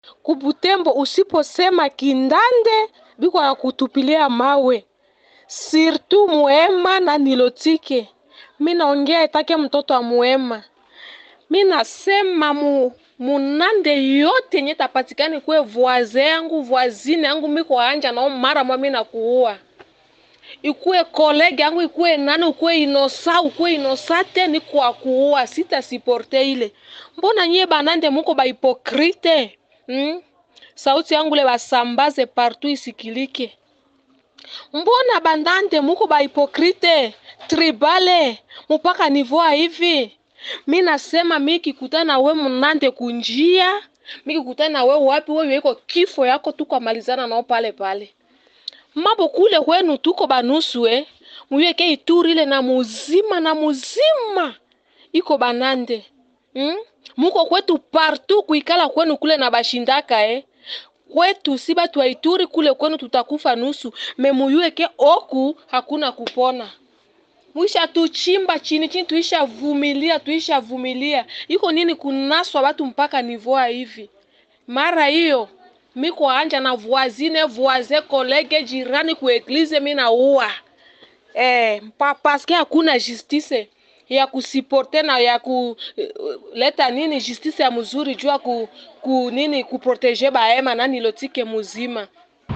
Kubutembo usiposema Kindande biko ya kutupilia mawe. Sirtu Muema na Nilotike. Mimi naongea itake mtoto wa Muema. Mimi nasema munande yote nye tapatikani kwe voisin yangu, voisine yangu miko anja na mara mimi nakuua. Ikue kolege yangu ikue nani ikue inosate ni kwa kuua sita supporte ile. Mbona nyie banande muko ba hipokrite? Sauti yangu le basambaze partout isikilike. Mbona bandante muko ba hipokrite, tribale, mpaka nivoa hivi. Mimi nasema miki kutana we mnande kunjia, miki kutana we wapi wewe yuko kifo yako tuko malizana nao pale pale. Mambo kule kwenu tuko banusu muweke Ituri ile na muzima iko banande. Muko kwetu partout kuikala kwenu kule na bashindaka kwetu si batu wa Ituri kule kwenu tutakufa nusu memuyueke oku hakuna kupona. Muisha tuchimba chini tuisha vumilia. Iko nini kunaswa watu mpaka nivoa hivi. Mara hiyo miko anja na voisin kolege jirani ku eglise mimi naua. Parce que hakuna justice ya kusiporte na ya kuleta nini justice ya mzuri jua nini kuproteger baema na Nilotike muzima.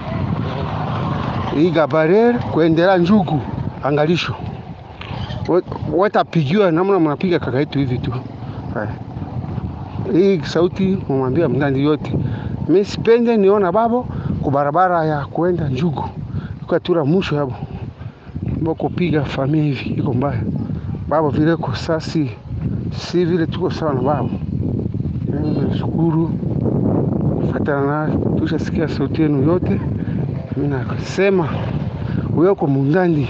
Hii gabarer kuendelea njugu angalisho. Watapigiwa namna mnapiga kaka yetu hivi tu. Hii sauti mwambia mndani yote. Mimi sipende niona babo kwa barabara ya kuenda njugu. Kwa tura mwisho hapo. Mboko piga familia hivi iko mbaya. Babo vile kwa sasi si vile tuko sawa na babo. Shukuru kufuatana na tushasikia sauti yenu yote. Mimi nasema wewe kwa mundani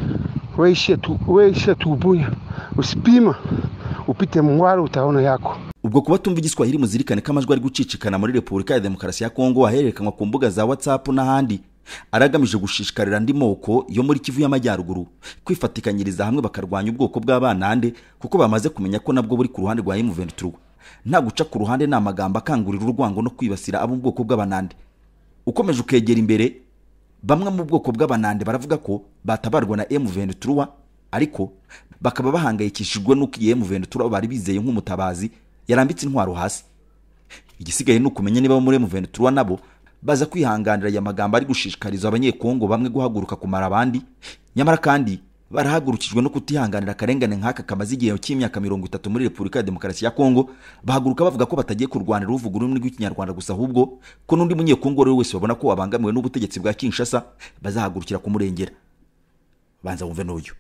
weisha tubunya usipima upite mwaro utaona yako. Ubwo kuba tumva igiswahili muzirikane kamajwi ari gucicikana muri Republika ya Demokarasi ya Kongo aherekanwa ku mbuga za WhatsApp n'ahandi aragamije gushishikarira andi moko yo muri Kivu y'Amajyaruguru kwifatikanyiriza hamwe bakarwanya ubwoko bw'abanande kuko bamaze kumenya ko nabwo buri ku ruhande rwa M23. Nta guca ku ruhande n'amagambo akangurira urwango no kwibasira abo ubwoko bw'abanande. Ukomeje ukegera imbere bamwe mu bwoko bw'abanande baravuga ko batabarwa na M23 ariko bakaba bahangayikishijwe nuko M23 bari bizeye nk'umutabazi yarambitse intwaro hasi. Igisigaye nukumenya niba muri M23 nabo baza kwihanganira ya magambo ari gushishikariza abanyekongo bamwe guhaguruka kumara abandi, nyamara kandi barahagurukijwe no kutihanganira karengane nk'aka kamaze igihe cy'imyaka 30 muri Republika ya Demokarasi ya Kongo. Bahaguruka bavuga ko batagiye kurwanira uvuga ururimi rw'ikinyarwanda gusa ahubwo ko nundi munyekongo rero wese babona ko abangamiwe n'ubutegetsi bwa Kinshasa bazahagurukira kumurengera. Banza wumve n'uyu.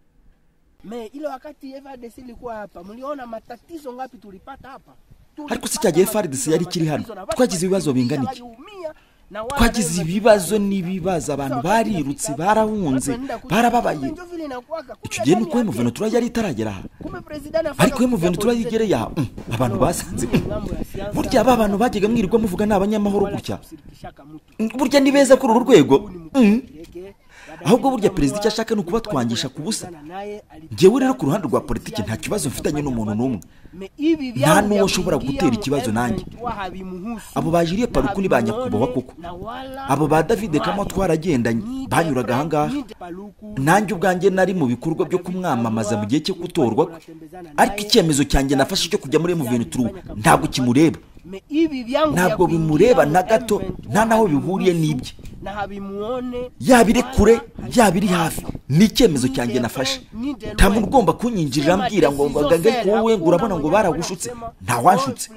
Ile wakati FARDC ilikuwa hapa mliona matatizo ngapi tulipata hapa? Ariko si cyagiye FARDC yari kiri hano twagize ibibazo bingana iki? Twagize ibibazo n'ibibazo abantu barirutse barahunze barababaye. Icyo gihe nuko M23 yari itaragera aha. Ariko M23 yigereye aha abantu basanze burya aba bantu bagega mwirirwa muvuga n'abanyamahoro gutya. Burya ni beza kuri uru rwego. Ahubwo burya president cyashaka no kubatwangisha kubusa. Ngewe rero ku ruhande rwa politiki nta kibazo mfitanye n'umuntu n'umwe. Nta nuwo ushobora gutera ikibazo nanjye. Abo bajiriye paruku ni banyakubaho koko. Abo ba David Kamo twaragendanye banyuraga ahangaha. Nanjye ubwanjye nari mu bikorwa byo kumwamamaza mu gihe cyo gutorwa. Ariko icyemezo cyanjye nafashe cyo kujya muri M23 ntabwo kimureba. Ntabwo bimureba na gato nta naho bihuriye n'ibye. Yabire kure yabiri hafi ni icyemezo cyanjye nafashe. Nta muntu ugomba kunyinjirira ambwira ngo ngagaye kowe ngurabona ngo baragushutse nta wanshutse.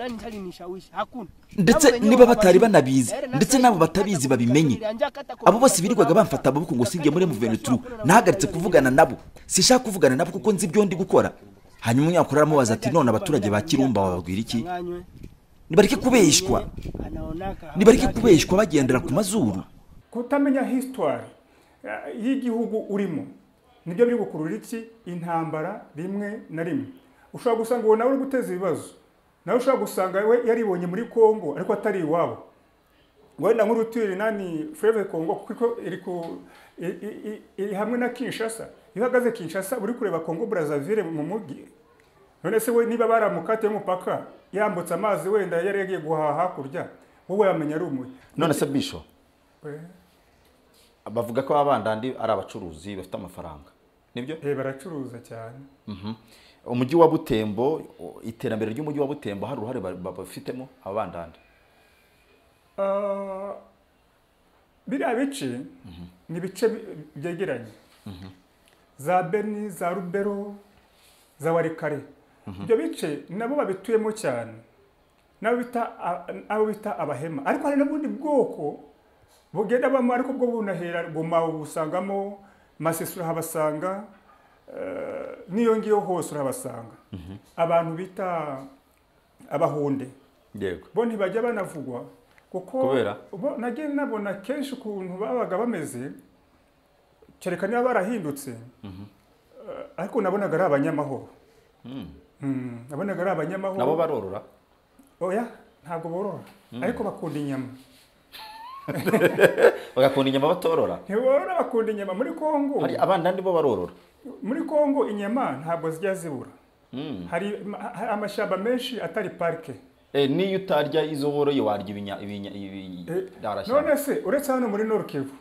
Ndetse niba batari banabizi ndetse nabo batabizi babimenye. Abo bose birirwaga bamfata aboko ngo singe muri M23 nahagaritse kuvugana nabo. Sishaka kuvugana nabo kuko nzi ibyo ndi gukora. Hanyuma umunyakorera mubaza ati none abaturage ba Kirumba bababwira iki? Nibareke kubeshwa bagendera ku mazuru. Kutamenya history y'igihugu urimo nibyo biri gukurura iki intambara rimwe na rimwe. Ushobora gusanga uwo nawe uri guteza ibibazo, nawe ushobora gusanga we yaribonye muri Kongo ariko atari iwabo. Wenda nk'urutiri nani Fleuve Congo kuko iri hamwe na Kinshasa. Ihagaze Kinshasa uri kureba Congo Brazzaville mu mugi. None se we niba baramukate y'umupaka yambutse amazi wenda yari yagiye guhaha hakurya wowe wamenya ari umuhe. none se bisho bavuga ko abandandi ari abacuruzi bafite amafaranga nibyo baracuruza cyane. umujyi wa Butembo, iterambere ry'umujyi wa Butembo hari uruhare bafitemo abandandi? Biriya bice ni ibice byegeranye, za Beni, za Rubero, za Warikare. Ibyo bice nabo babituyemo cyane, abo bita abahema. Ariko hari n'ubundi bwoko bugenda bamo, ariko bwo bunahera Goma ubusangamo, Masisi urahabasanga, niyo ngiyo hose urahabasanga. Abantu bita abahunde, yego, bo ntibajya banavugwa kuko kubera nagiye nabona kenshi ukuntu babaga bameze, kereka niba barahindutse. Ariko nabonaga ari abanyamahoro. Nabonaga ari abanyamahoro. Nabo barorora? Oya, ntabwo borora, ariko bakunda inyama. Bagakunda inyama batorora? Ntiborora, bakunda inyama. Muri Kongo hari abandandi bo barorora? Muri Kongo inyama ntabwo zijya zibura. Hari amashamba menshi atari parike. Niyo utarya izo boroye warya none se uretse hano muri Nord Kivu,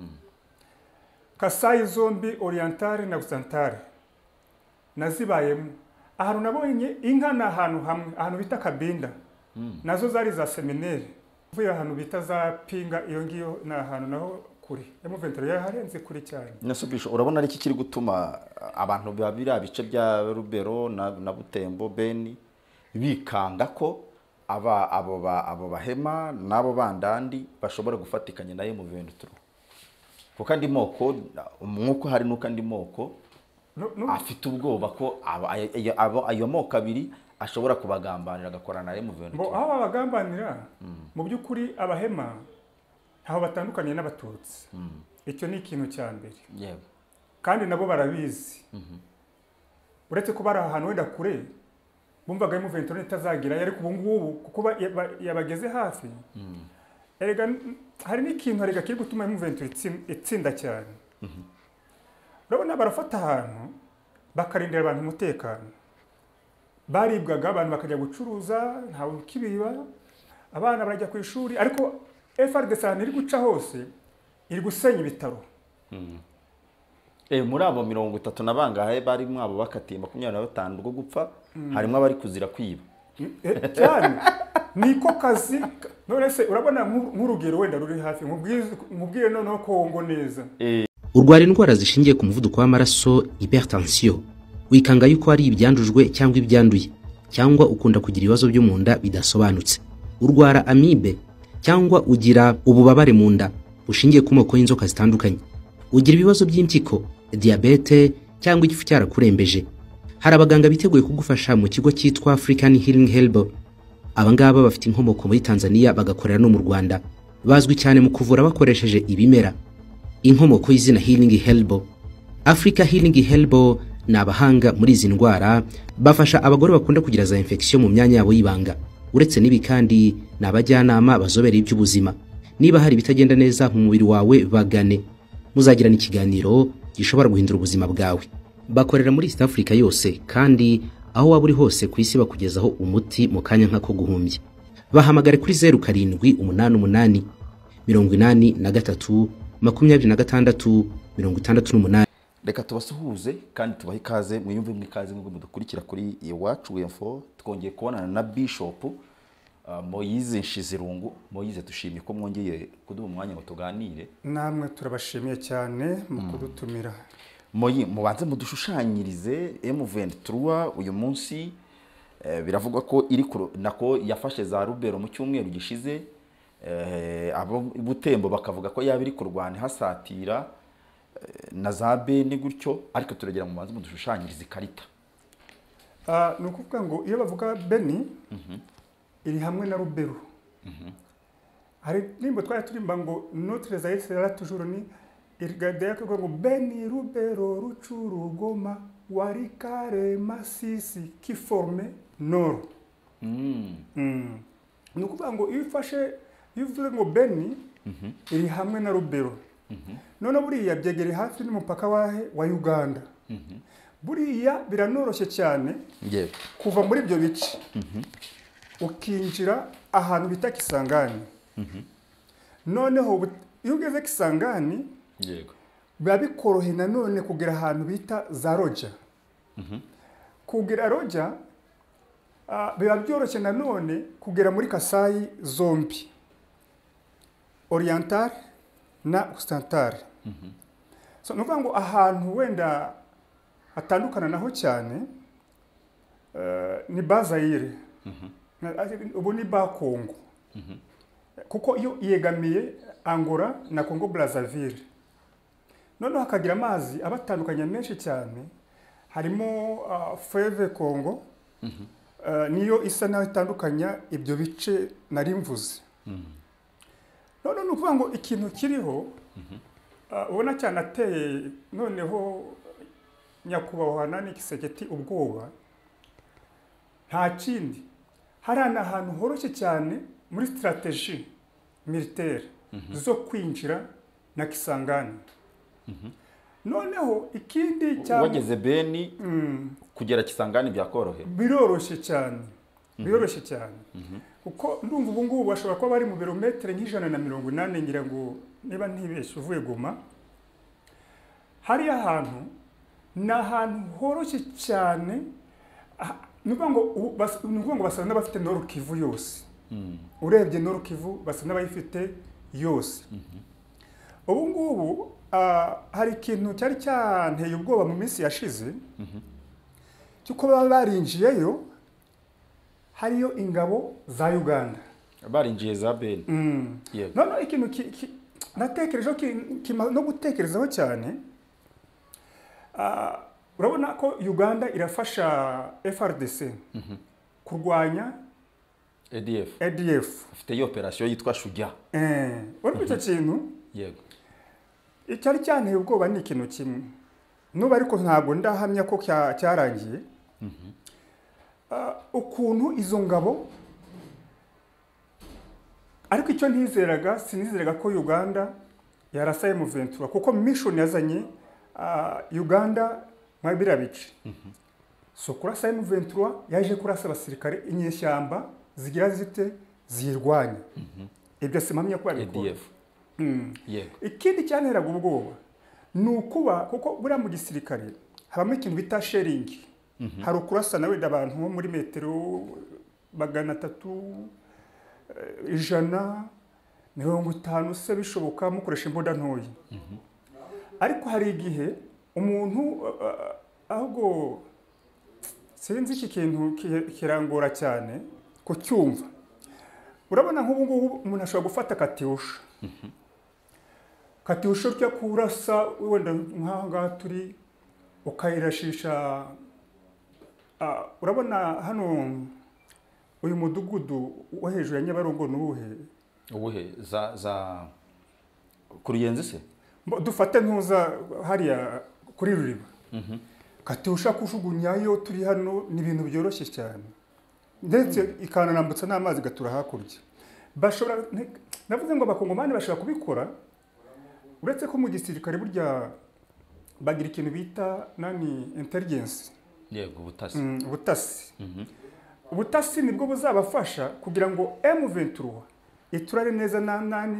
Kasai zombi, Orientale na Occidentale nazibayemo. Ahantu nabonye inka na ahantu hamwe, ahantu bita Kabinda, nazo zari za seminere. Vuye ahantu bita za Pinga, iyo ngiyo na ahantu naho kuri M23 yaharenze kuri cyane. Nasubisho urabona ari iki kiri gutuma abantu babira bice bya Rubero na Butembo, Beni bikanga ko abo bahema nabo bandandi bashobora gufatikanya nayo mu M23? Kuko andi moko umwuko hari nuko andi moko afite ubwoba ko ayo moko abiri ashobora kubagambanira agakorana nayo mu M23. Bo aho abagambanira mu by'ukuri abahema aho batandukanye n'abatutsi. Icyo ni ikintu cya mbere. Yego. Kandi nabo barabizi. Uretse ko bari ahantu wenda kure, bumvaga M23 itazagira, ariko ubu ngubu kuko yabageze hafi. Erega hari n'ikintu arega kiri gutuma M23 itsinda cyane. Urabona barafata ahantu bakarindira abantu umutekano. Baribwaga abantu bakajya gucuruza, ntawe ukibiba, abana barajya ku ishuri, ariko FARDC iri guca hose iri gusenya ibitaro. Muri abo 30 na bangahe bari mwabo bakatiye 25 rwo gupfa, harimo abari kuzira kwiba. Cyane niko kazi. None se urabona nk'urugero wenda ruri hafi, nkubwire noneho Kongo neza. Urwara indwara zishingiye ku muvuduko w'amaraso, hypertension, wikanga yuko ari ibyandujwe cyangwa ibyanduye, cyangwa ukunda kugira ibibazo byo mu nda bidasobanutse. Urwara amibe, cyangwa ugira ububabare mu nda bushingiye ku moko y'inzoka zitandukanye. Ugira ibibazo by'impyiko, diabete, cyangwa igifu cyarakurembeje. Hari abaganga biteguye kugufasha mu kigo cyitwa African Healing Herbal. Abangaba bafite inkomoko muri Tanzania bagakorera no mu Rwanda. Bazwi cyane mu kuvura bakoresheje ibimera. Inkomoko y'izina Healing Herbal. Africa Healing Herbal ni abahanga muri izi ndwara, bafasha abagore bakunda kugira za infection mu myanya yabo y'ibanga. Uretse nibi kandi ni abajyanama bazobereye iby'ubuzima. Niba hari bitagenda neza mu mubiri wawe, bagane. Muzagirana ikiganiro gishobora guhindura ubuzima bwawe. Bakorera muri East Africa yose, kandi aho waba uri hose ku isi bakugezaho umuti mu kanya nk'ako guhumbya. Bahamagare kuri 0788 83 26 68. Reka tubasuhuze kandi tubahe ikaze mwiyumve mwikaze ngo mudukurikira kuri Iwacu Info. Twongeye kubonana na Bishop Moise Nshizirungu. Moise, tushimye ko mwongeye kuduha umwanya ngo tuganire. Namwe turabashimiye cyane mu kudutumira. Moyi, mubanze mudushushanyirize M23 uyu munsi. Biravugwa ko iri nako yafashe za Rubero mu cyumweru gishize. Abo Butembo bakavuga ko yabiri kurwana hasatira na za Beni gutyo, ariko turagera mu banze mudushushanyirize ikarita. Nukuvuga ngo iyo bavuga Beni iri hamwe na Rubero. Hari nimbo twaya turimba ngo notre zaïre sera toujours ni irgadea ko ngo Beni, Rubero, Ruchuru, Goma, Warikare, Masisi qui forme Nord. Nukuvuga ngo iyo ufashe ivuze ngo Beni iri hamwe na Rubero. None buriya byegere hafi n'umupaka wa Uganda. Buriya biranoroshye cyane kuva muri ibyo bice ukinjira ahantu bita Kisangani. noneho iyo ugeze Kisangani yego biba bikoroheye nanone kugera ahantu bita za Roja. Kugera Roja biba byoroshye nanone kugera muri Kasai zombi, Oriental na Occidental. So nuvuga ngo ahantu wenda hatandukana naho cyane ni Bazaire, ubu ni Bakongo, kuko iyo yegamiye Angola na Congo Brazzaville. Noneho hakagira amazi abatandukanye menshi cyane, harimo Fleuve Congo, niyo isa naho itandukanya ibyo bice nari mvuze. None nukuvuga ngo ikintu kiriho ubona cyane ateye noneho nyakubahwa Nani Kiseketi ubwoba, nta kindi hari ahantu horoshye cyane muri strategie militaire zo kwinjira na Kisangani. Noneho ikindi cyane wageze Beni kugera Kisangani byakorohe, biroroshye cyane, biroroshye cyane, kuko ndumva ubu ngubu bashobora kuba bari mu birometero nk'ijana ngira ngo niba ntibeshye uvuye Goma. Hari ahantu n'ahantu horoshye cyane, nuvuga ngo basa n'abafite Nord Kivu yose. Urebye Nord Kivu basa n'abayifite yose. Ubu ngubu hari ikintu cyari cyanteye ubwoba mu minsi yashize, cyuko baba barinjiyeyo, hariyo ingabo za Uganda barinjiye za Beni. Yego. None ikintu natekereje no gutekerezaho cyane, urabona ko Uganda irafasha FRDC kurwanya ADF. Afite iyo operation yitwa Shujaa. Urumva icyo kintu? Yego. Icyari cyanteye ubwoba ni ikintu kimwe, nuba ariko ntabwo ndahamya ko cyarangiye. Ukuntu izo ngabo, ariko icyo sinizeraga ko Uganda yarasaye mu M23, kuko mission yazanye Uganda mwabira bice. So kurasa M23 yaje kurasa abasirikare inyeshyamba zigira zite zirwanya. Ibyo simamya ko abikora. Yego. Ikindi cyanteraga ubwoba nukuba, kuko buriya mu gisirikare habamo ikintu bita sharing. Hari ukurasa nawe abantu nko muri metero 300, 150 se bishoboka mukoresha imbunda ntoyi. Ariko hari igihe umuntu ahubwo sinzi iki kintu kirangora cyane ko cyumva. Urabona nk'ubu ngubu umuntu ashobora gufata Katyusha. Katyusha cyo kurasa wenda nk'aha turi ukayirashisha. Urabona hano uyu mudugudu wo hejuru ya Nyabarongo ubuhe za kuruyenze se, dufate ntuza hariya kuri Ruriba. Katyusha kujugunyayo turi hano ni ibintu byoroshye cyane, ndetse ikananambutsa n'amazi gatura hakurya. Bashobora, navuze ngo abakongomani bashobora kubikora, uretse ko mu gisirikare burya bagira ikintu bita intelligence. Yego, ubutasi. Ubutasi nibwo buzabafasha kugira ngo M23 iturare neza na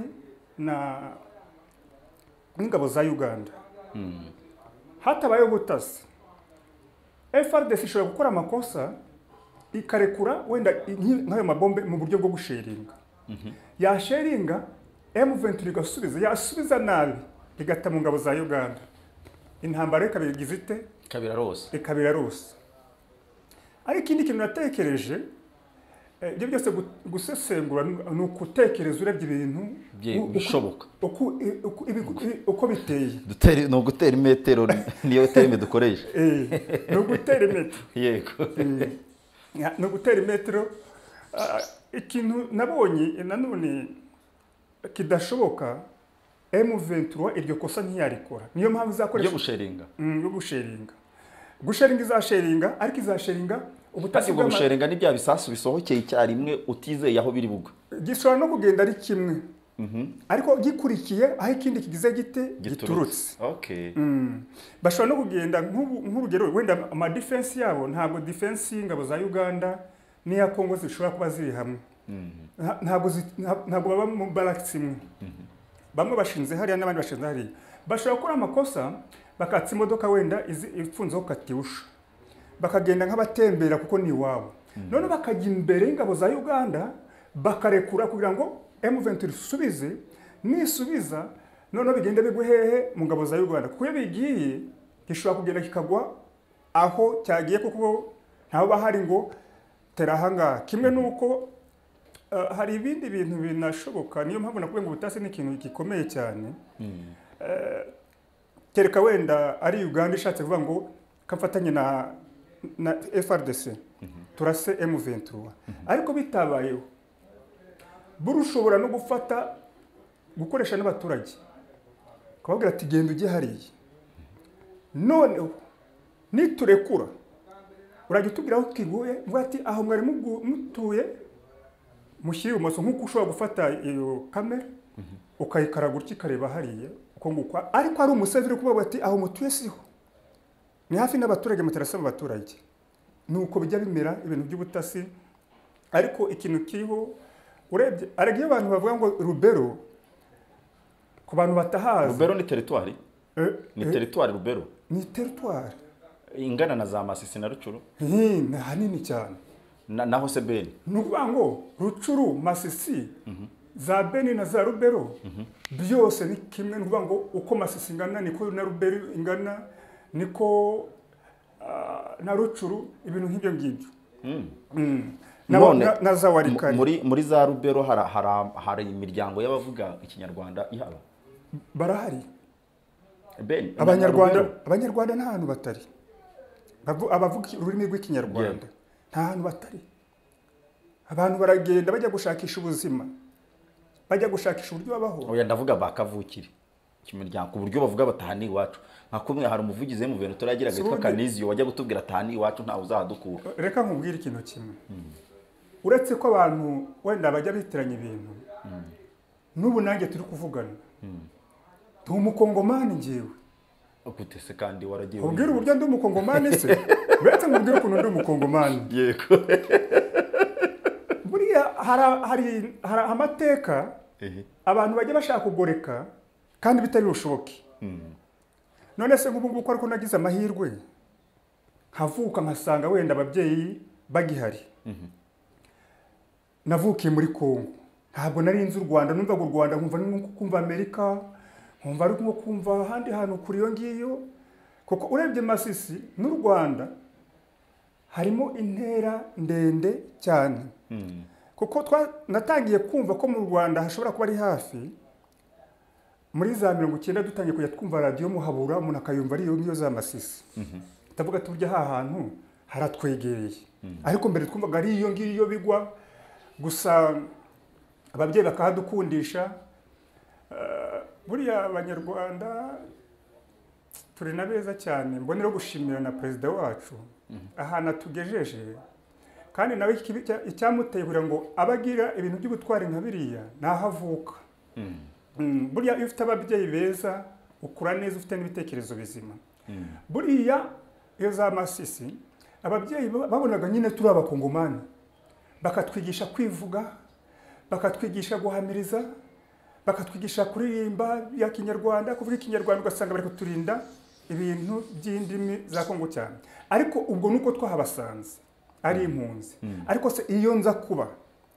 n'ingabo za Uganda. Hatabaye ubutasi, FRDC ishobora gukora amakosa ikarekura wenda nk'ayo mabombe mu buryo bwo gusheringa. Yasheringa M23 yasubiza nabi igata mu ngabo za Uganda. Intambara ikabigize ite? Ikabira rose. Ariko ikindi kintu natekereje, ibyo byose gusesengura ni ukutekereza urebye ibintu bishoboka uko biteye. No gutera imetero niyo terme dukoresha. No gutera imetero. Yego. No gutera imetero. Ikintu nabonye nanone kidashoboka, M23 iryo kosa ntiyarikora. Niyo mpamvu zakoresha yo gusheringa izasheringa, ariko izasheringa ubutasi bwo gusheringa ni bya bisasu bisohokeye icyarimwe utizeye aho biri bugwa. Gishobora no kugenda ari kimwe, ariko gikurikiye aho ikindi kigize giturutse. Okay. Bashobora no kugenda nk'urugero wenda ama defense yabo, ntabwo defense y'ingabo za Uganda n'iya Congo zishobora kuba ziri hamwe. ntabwo baba mu baraki imwe. Bamwe bashinze hariya n'abandi bashinze hariya, bashobora gukora amakosa bakatsa imodoka wenda ifunzeho katyusha bakagenda nk'abatembera kuko ni iwabo, none bakajya imbere y'ingabo za Uganda bakarekura kugira ngo M23 isubize, nisubiza none bigenda bigwe hehe mu ngabo za Uganda, kuko iyo bigiye gishobora kugenda kikagwa aho cyagiye kuko ntaho bahari ngo terahanga. Kimwe nuko hari ibindi bintu binashoboka, niyo mpamvu nakubwiye ngo ubutasi ni ikintu gikomeye cyane. Kereka wenda ari Uganda ishatse kuvuga ngo kafatanye na FRDC turase M23, ariko bitabayeho burushobora no gukoresha n'abaturage kubabwira ati genda ujye hariya, none niturekura urajya utubwira aho twiguye, mvuga ati aho mwari mutuye mushyire ibumoso, nk'uko ushobora gufata iyo kamera ukayikaraga utya ikareba hariya uko nguko, ariko ari umusazi uri kuvuga ati aho mutuye siho, ni hafi n'abaturage mutarasaba abaturage. Nuko bijya bimera ibintu by'ubutasi. Ariko ikintu kiriho urebye aragiye abantu bavuga ngo Rubero, ku bantu batahazi, Rubero ni territoire ni territoire Rubero ni territoire ingana na za Masisi na Rucuru ni hanini cyane naho se Beni, nukuvuga ngo Rucuru, Masisi, za Beni na za Rubero byose ni kimwe. Nukuvuga ngo uko Masisi ingana niko na Rubero ingana, niko na Rucuru, ibintu nk'ibyo ngibyo. Na za Warikari muri za Rubero hari imiryango y'abavuga ikinyarwanda ihaba, barahari. Beni Abanyarwanda nta hantu batari, abavuga ururimi rw'ikinyarwanda nta hantu batari. Abantu baragenda bajya gushakisha ubuzima, bajya gushakisha uburyo babaho. Oya ndavuga bakavukire ikimiryango ku buryo bavuga batahani iwacu. Nka kumwe hari umuvugizi mu bintu turagira gitwa Kanizio wajya gutubwira atahani iwacu ntawe uzahadukura. Reka nkubwire ikintu kimwe, uretse ko abantu wenda bajya bitiranya ibintu, n'ubu nanjye turi kuvugana ndi umukongomani njyewe. Gute se kandi waragiye ubwira uburyo ndi umukongomani se? Uretse nkubwire ukuntu ndi umukongomani. Yego. Buriya hari amateka abantu bajya bashaka kugoreka kandi bitari bushoboke. None se nk'ubu ngubu ariko nagize amahirwe nkavuka nkasanga wenda ababyeyi bagihari, navukiye muri Kongo, ntabwo nari nzi u Rwanda, numvaga u Rwanda nkumva nko kumva Amerika, nkumva ari nko kumva ahandi hantu kuri iyo ngiyo, kuko urebye Masisi n'u Rwanda harimo intera ndende cyane. Kuko natangiye kumva ko mu Rwanda hashobora kuba ari hafi muri za 90 dutangiye kujya twumva radio Muhabura, umuntu akayumva ari iyo ngiyo za Masisi. Tavuga tujya ha hantu haratwegereye, ariko mbere twumvaga ari iyo ngiyo bigwa gusa, ababyeyi bakahadukundisha. Buriya Abanyarwanda turi na beza cyane, mbonera gushimira na perezida wacu ahantu tugejeje, kandi nawe icyamuteye kugira ngo abagira ibintu by'ubutwari nka biriya nahavuka. Buriya iyo ufite ababyeyi beza ukura neza, ufite n'ibitekerezo bizima. Buriya iyo za Masisi ababyeyi babonaga nyine turi abakongomani, bakatwigisha kwivuga, bakatwigisha guhamiriza, bakatwigisha kuririmba ya Kinyarwanda, kuvuga Ikinyarwanda, ugasanga bari kuturinda ibintu by'indimi za Kongo cyane. Ariko ubwo nuko twahabasanze ari impunzi. Ariko se iyo nza kuba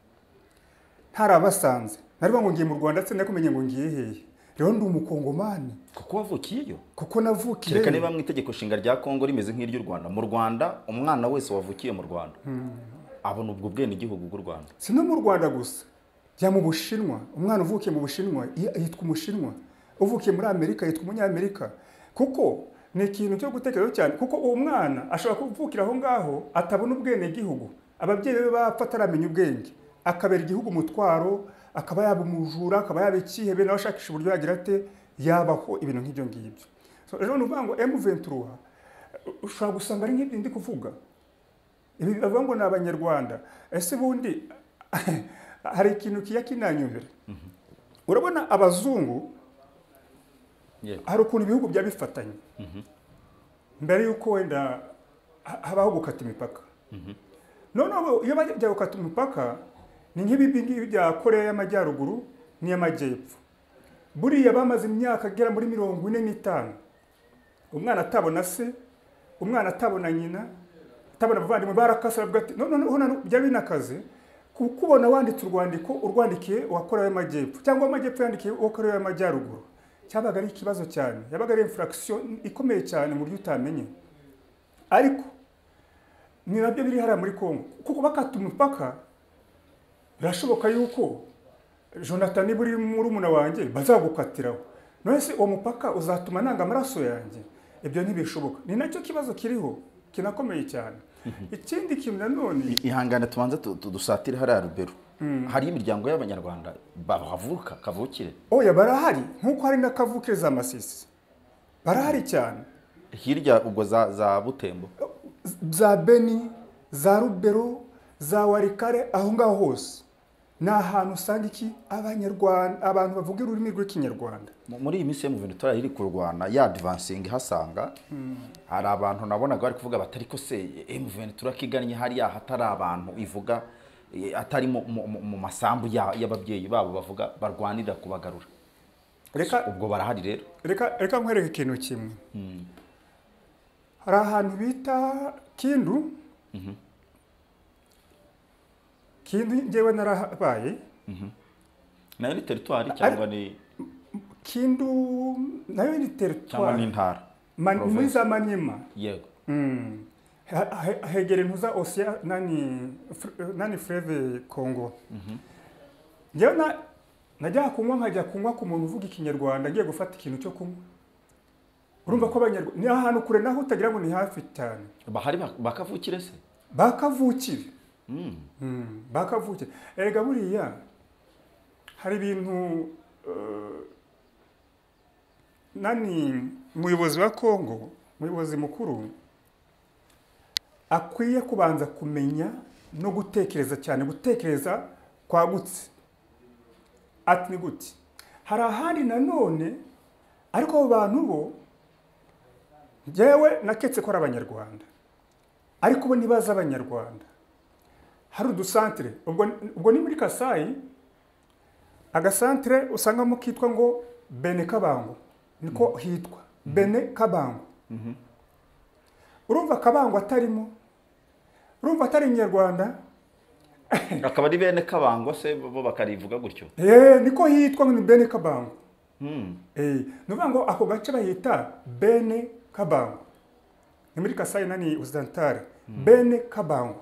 ntarabasanze nari ngo ngiye mu Rwanda, se nakumenye ngo ngiye hehe? Rero ndi umukongomani kuko wavukiyeyo, kuko navukiye. Kereka niba mu itegeko nshinga rya Kongo rimeze nk'iry'u Rwanda. Mu Rwanda umwana wese wavukiye mu Rwanda abona ubwo bwene igihugu bw'u Rwanda. Si no mu Rwanda gusa, jya mu Bushinwa, umwana uvukiye mu Bushinwa yitwa Umushinwa, uvukiye muri Amerika yitwa Umunyamerika. Kuko ni ikintu cyo gutekereza cyane, kuko uwo mwana ashobora kuvukira aho ngaho atabona ubwene igihugu, ababyeyi be bapfa ataramenya ubwenge, akabera igihugu umutwaro, akaba yaba umujura, akaba yaba ikihebe, nawe ashakisha uburyo yagira ate yabaho ibintu nk'ibyo ngibyo. Rero nuvuga ngo M23 ushobora gusanga ari nk'ibyo ndi kuvuga, ibi bavuga ngo ni Abanyarwanda. Ese bundi hari ikintu kiya kinanyumvira. Urabona abazungu hari ukuntu ibihugu bya bifatanye mbere yuko wenda habaho gukata imipaka. None iyo bajya gukata imipaka, ni nk'ibi bya Korea y'Amajyaruguru n'iy'Amajyepfo. Buriya bamaze imyaka agera muri 45 umwana atabona se, umwana atabona nyina, atabona abavandimwe, barakasa bwati none bya binakaze kubona wanditse urwandiko urwandikiye wa Korea y'Amajyepfo cyangwa Amajyepfo yandikiye wa Korea y'Amajyaruguru, cyabaga ari ikibazo cyane, yabaga ari infraction ikomeye cyane mu buryo utamenye. Ariko ni nabyo biri hara muri Kongo, kuko bakata umupaka birashoboka yuko Jonathan buri muri umuna wanjye bazagukatiraho, none se uwo mupaka uzatuma nanga amaraso yanjye? Ibyo ntibishoboka. Ni nacyo kibazo kiriho kinakomeye cyane. Ikindi kintu nanone ihangane tubanza dusatire hari Rubero, hari imiryango y'Abanyarwanda bavuka kavukire. Oya barahari, nkuko hari nakavukire za Masisi barahari cyane, hirya ubwo za Butembo, za Beni, za Rubero, za Warikare, aho ngaho hose ni ahantu usanga iki Abanyarwanda, abantu bavuga ururimi rw'ikinyarwanda. Muri iyi minsi M23 iri kurwana ya advancing hasanga hari abantu nabonaga bari kuvuga batari ko se M23 kiganye hari hatari abantu ivuga atari mu masambu y'ababyeyi babo bavuga barwanira kubagarura. Reka ubwo barahari rero. Reka nkwereke ikintu kimwe. Hari ahantu bita Kindu. Kindu njyewe narabaye. Nayo ni territoire cyangwa ni Kindu nayo ni territoire cyangwa ni ntara muri za Manyema. Yego. Hegere ntuza Osia nani Fleuve Congo. Njyewe najya kunywa nkajya kunywa ku muntu uvuga ikinyarwanda ngiye gufata ikintu cyo kunywa. Urumva ko Abanyarwanda ni ahantu kure naho utagira ngo ni hafi cyane. Bahari bakavukire se? Bakavukire. Bakavukire. Erega buriya hari ibintu nani umuyobozi wa Kongo, umuyobozi mukuru akwiye kubanza kumenya no gutekereza cyane, gutekereza kwagutse. Ati ni gute? Hari ahandi nanone ariko abo bantu bo jewe naketse ko ari Abanyarwanda, ariko bo nibaza Abanyarwanda. Hari udusantre ubwo ni muri Kasai, agasantre usangamo kitwa ngo Bene Kabango, niko hitwa Bene Kabango. Urumva Kabango atarimo, urumva atari Inyarwanda, akaba ari Bene Kabango se bo bakarivuga gutyo. Niko hitwa ngo Bene Kabango. Nuvuga ngo ako gace bahita Bene Kabango. Ni muri Kasai nani Occidental. Bene Kabango.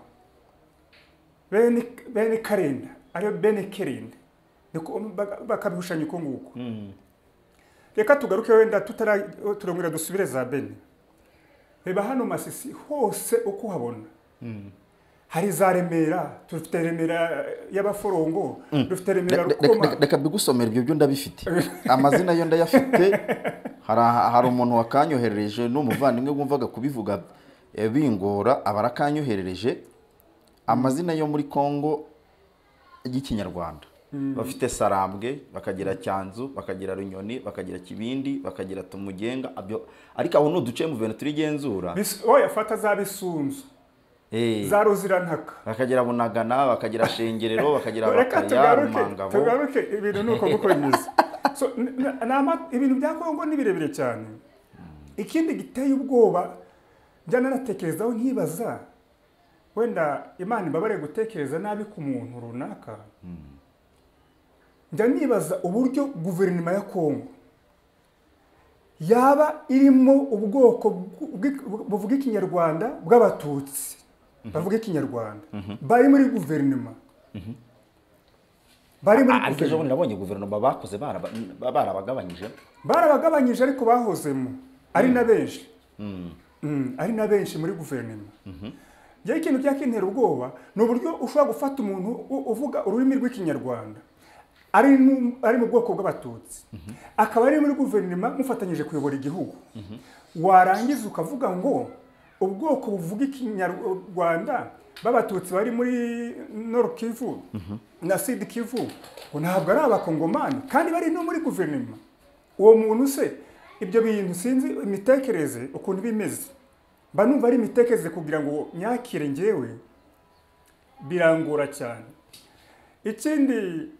Bene Karenda, ariyo Bene Kerenda. Niko bakabihushanya uko nguko. Reka tugaruke wenda turongera dusubire za Bene. Reba hano Masisi hose uko habona. Hari za Remera, dufite Remera y'Abaforongo, dufite Remera Rukoma. Reka bigusomera ibyo ndabifite. Amazina yo ndayafite. Hari umuntu wakanyoherereje n'umuvandimwe wumvaga kubivuga bingora abarakanyoherereje. Amazina yo muri Kongo y'ikinyarwanda. Bafite Sarambwe, bakagira Cyanzu, bakagira Runyoni, bakagira Kibindi, bakagira Tumugenga, ariko aho n'uduce mu bintu turigenzura. Oya fata za Bisunzu. Za Rozirantaka. Bakagira Bunagana, bakagira Shengerero, bakagira Bakaya, Rumangabo. Tugaruke ibintu nuko gukomeza. So ibintu bya Kongo ni birebire cyane. Ikindi giteye ubwoba njyana natekerezaho nkibaza wenda Imana ibabare gutekereza nabi ku muntu runaka. Njya nibaza uburyo guverinoma ya Kongo yaba irimo ubwoko buvuga ikinyarwanda bw'Abatutsi bavuga ikinyarwanda bari muri guverinoma. Bari muri ariko ejo nabonye guverinoma bakoze barabagabanyije ariko bahozemo ari na benshi. Ari na benshi muri guverinoma. Njye ikintu cyakintera ubwoba ni uburyo ushobora gufata umuntu uvuga ururimi rw'ikinyarwanda ari mu bwoko bw'Abatutsi, akaba ari muri guverinoma mufatanyije kuyobora igihugu. Warangiza ukavuga ngo ubwoko buvuga ikinyarwanda b'Abatutsi bari muri Nord Kivu na Sud Kivu ntabwo ari Abakongomani kandi bari no muri guverinoma. Uwo muntu se ibyo bintu sinzi imitekerereze ukuntu bimeze, mba numva ari imitekerereze kugira ngo nyakire njyewe birangora cyane. ikindi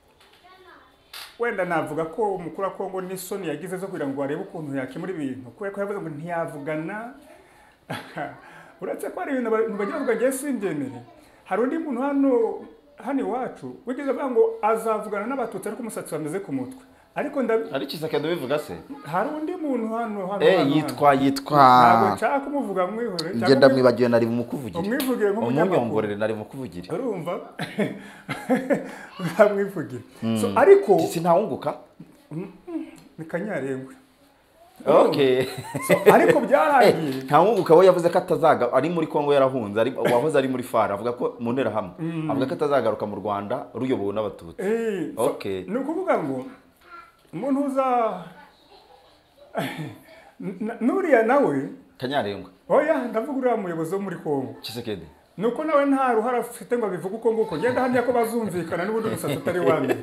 wenda navuga ko umukuru wa Kongo n'isoni yagize zo kugira ngo arebe ukuntu yakemura ibintu kubera ko yavuze ngo ntiyavugana uretse ko hari ibintu bagira ngo agiye simbyemere. Hari undi muntu hano iwacu wigeze avuga ngo azavugana n'abatutsi ariko umusatsi wameze ku mutwe, ariko ari Kisekedi bivuga se. hari undi muntu hano yitwa ntabwo nshaka kumuvuga mwihore, njye ndamwibagiwe nari mukuvugire, umwivugire nk'umunyongorere nari mukuvugire, urumva ntamwivugire. So ariko sinawunguka ni Kanyarengwe. Okay. Ariko byaragiye ntawunguka we yavuze ko atazaga ari muri Kongo yarahunze, ari wahoze ari muri FARA, avuga ko mu ntera hamwe avuga ko atazagaruka mu Rwanda ruyobowe n'abatutsi. Okay, ni ukuvuga ngo umuntu uza nuriya nawe Kanyarengwe, oya ndavuga uriya muyobozi wo muri Kongo Kisekedi, nuko nawe nta ruhara afite ngo abivuge uko nguko, ngenda hamya ko bazumvikana n'ubundi umusatsi utari wamye.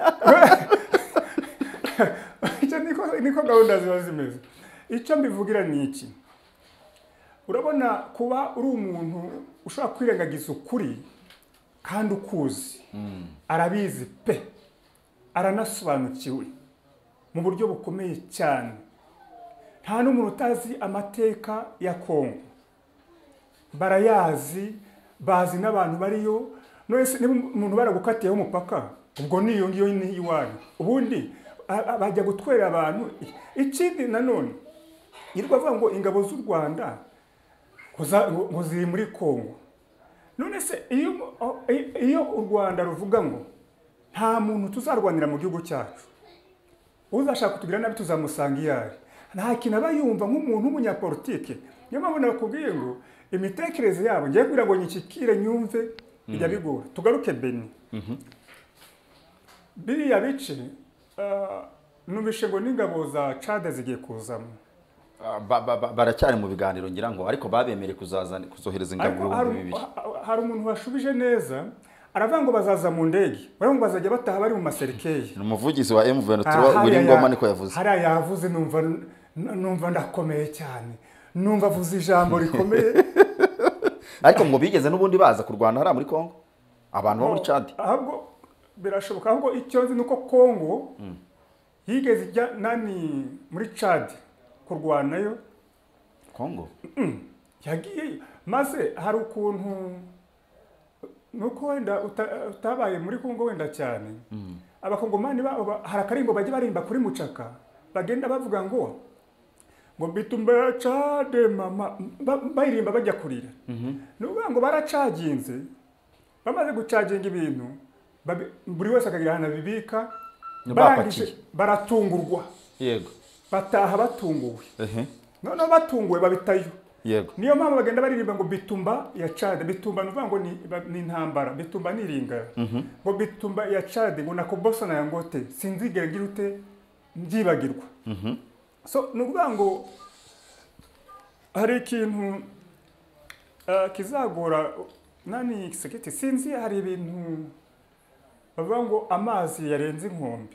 Niko gahunda ziba zimeze. Icyo mbivugira ni iki, urabona kuba uri umuntu ushobora kwirengagiza ukuri kandi ukuzi, arabizi pe, aranasobanukiwe mu buryo bukomeye cyane. Nta n'umuntu utazi amateka ya Kongo, barayazi, bazi n'abantu bariyo. None niba umuntu baragukatiyeho umupaka, ubwo niyo ngiyo ni iwanyu, ubundi bajya gutwera abantu. Ikindi nanone yirwa avuga ngo ingabo z'u Rwanda ngo ziri muri Kongo. None se iyo u Rwanda ruvuga ngo nta muntu tuzarwanira mu gihugu cyacu, uzashaka kutugira nabi tuzamusanga iyari, nta kintu aba yumva nk'umuntu w'umunyapolitike. Niyo mpamvu nakubwiye ngo imitekerereze yabo ngiye kugira ngo nyikikire nyumve bijya bigora. Tugaruke Beni. Biriya bice numvishe ngo n'ingabo za Chad zigiye kuzamo. baracyari mu biganiro ngira ngo, ariko babemere kuzohereza ingabo bibiri. Hari umuntu washubije neza aravuga ngo bazaza mu ndege, bari ngo bazajya bataha bari mu maserikeye. Umuvugizi wa M23 Wiringoma niko yavuze. Hari yavuze numva ndakomeye cyane, numva avuze ijambo rikomeye. Ariko ngo bigeze n'ubundi baza kurwana hari muri Kongo abantu bo muri Chad. Ahubwo birashoboka, ahubwo icyo nzi nuko Kongo yigeze ijya muri Chad kurwanayo. Kongo yagiye maze hari ukuntu nuko wenda utabaye muri Kongo wenda cyane. Abakongomani hari akarimbo bajya barimba kuri mucaka, bagenda bavuga ngo bitumba ya Chad mama, bayirimba bajya kurira. Nuvuga ngo baracaginze, bamaze gucaginga ibintu buri wese akagira hana bibika, barangije baratungurwa. Yego, bataha batunguwe. None batunguwe babitayo. Yego, niyo mpamvu bagenda baririmba ngo bitumba ya Chad. Bitumba nuvuga ngo ni intambara, bitumba ni ringa. Ngo bitumba ya Chad ngo nakobosa na yangote sinzigera ngira ute mbyibagirwa. So nuvuga ngo hari ikintu kizagora Kisekedi, sinzi. Hari ibintu bavuga ngo amazi yarenze inkombe.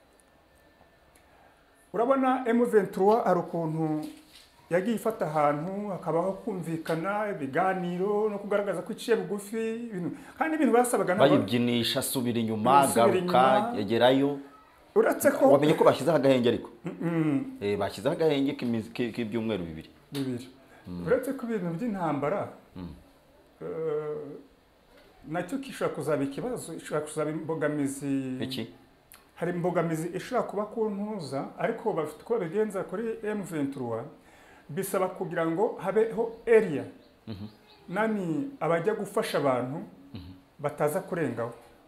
Urabona M23 hari ukuntu yagiye ifata ahantu hakabaho kumvikana ibiganiro no kugaragaza ko iciye bugufi ibintu, kandi ibintu basabaga bayibyinisha subira inyuma garuka yegerayo. Uretse ko wamenye ko bashyizeho agahenge, ariko bashyizeho agahenge k'ibyumweru bibiri. Uretse ko ibintu by'intambara nacyo kishobora kuzaba ikibazo, ishobora kuzaba imbogamizi. Iki hari imbogamizi ishobora kuba ku ntuza, ariko bafite ko babigenza kuri M23 bisaba kugira ngo habeho area abajya gufasha abantu bataza kurengaho.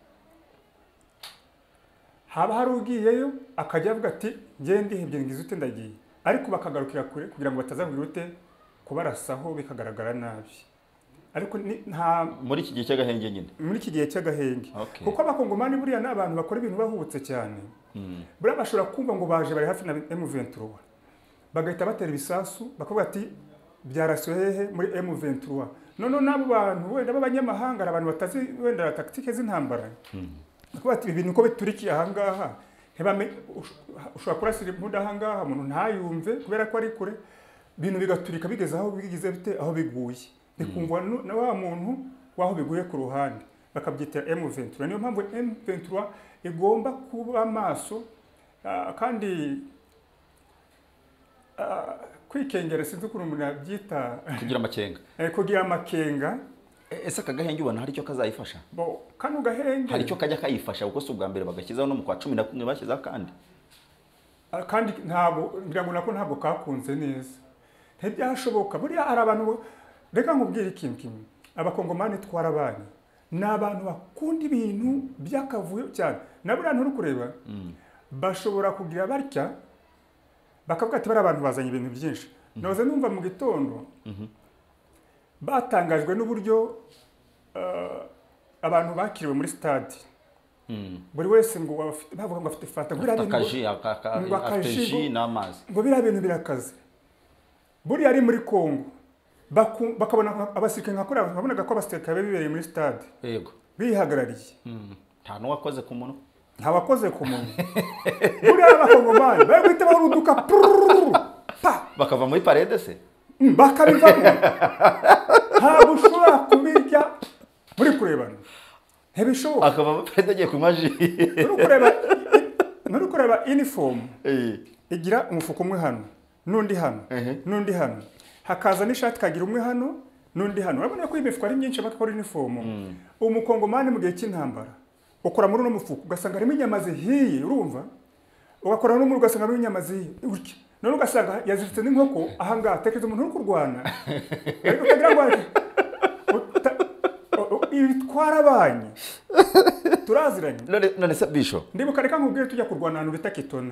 Haba hari ugiyeyo akajya avuga ati ngende ndihebye ngize ute ndagiye, ariko bakagarukira kure kugira ngo batazavuga ute kubarasaho bikagaragara nabi. Ariko nta muri iki gihe cy'agahenge nyine, muri iki gihe cy'agahenge. Kuko abakongomani buriya n'abantu bakora ibintu bahubutse cyane. Buriya bashobora kumva ngo baje bari hafi na M23 bagahita batera ibisasu bakavuga ati byarasiwe hehe muri M23. None nabo bantu wenda b'abanyamahanga, abantu batazi wenda tactique z'intambara, bakavuga ati ibintu ko biturikiye ahangaha ntibame ushobora kurasira imbunda ahangaha umuntu ntayumve kubera ko ari kure, ibintu bigaturika bigeze aho bigize bite aho biguye, bikumva na wa muntu waho biguye ku ruhande. bakabyita M23. Niyo mpamvu M23 igomba kuba maso kandi kwikengera sinzi ukuntu umuntu yabyita kugira amakenga. Ese akagahenge ubona hari icyo kazayifasha? Kano gahenge hari icyo kajya kayifasha kuko si ubwa mbere bagashyizaho no mu kwa 11 bashyizaho kandi ntabwo ngira nako ntabwo kakunze neza. Ntibyashoboka buriya hari abantu reka nkubwira ikintu kimwe, abakongomani twarabanye n'abantu bakunda ibintu byakavuyo cyane. Nabura nturi kureba bashobora kugira barya bakavuga ati bari abantu bazanye ibintu byinshi. Noze numva mu gitondo batangajwe n'uburyo abantu bakiriwe muri stade. Buri wese ngo bavuga ngo afite fata akaji n'amazi. Ngo biriya bintu birakaze. Buri ari muri Kongo bakabona abasirikare nkakora babonaga ko abasirikare bibereye muri stade. Yego. Bihagarariye. Nta n'uwakoze ku muntu. Nta wakoze ku muntu. Buri abakongomani bari guhita baruduka bakava muri parede se? Bakabivamo. Ntabwo ushobora kubirya muri kurebana. Ntibishoboka. Akava muri parede agiye ku maji. Nuri kureba uniform. Igira umufuko umwe hano n'undi hano n'undi hano. Hakaza n'ishati kagira umwe hano n'undi hano. Urabona ko imifuko ari myinshi bakakora uniform. Umukongomani mu gihe cy'intambara ukora muri no mufuko ugasanga harimo inyama zihiye, urumva? Ugakora no muri ugasanga harimo inyama zihiye. None ugasanga yaziritse n'inkoko ahangaha tekeza umuntu uri kurwana. Ariko utagira ngo twarabanye turaziranye. None se Bisho ndibuka reka nkubwire tujya kurwana ahantu bita Kitona.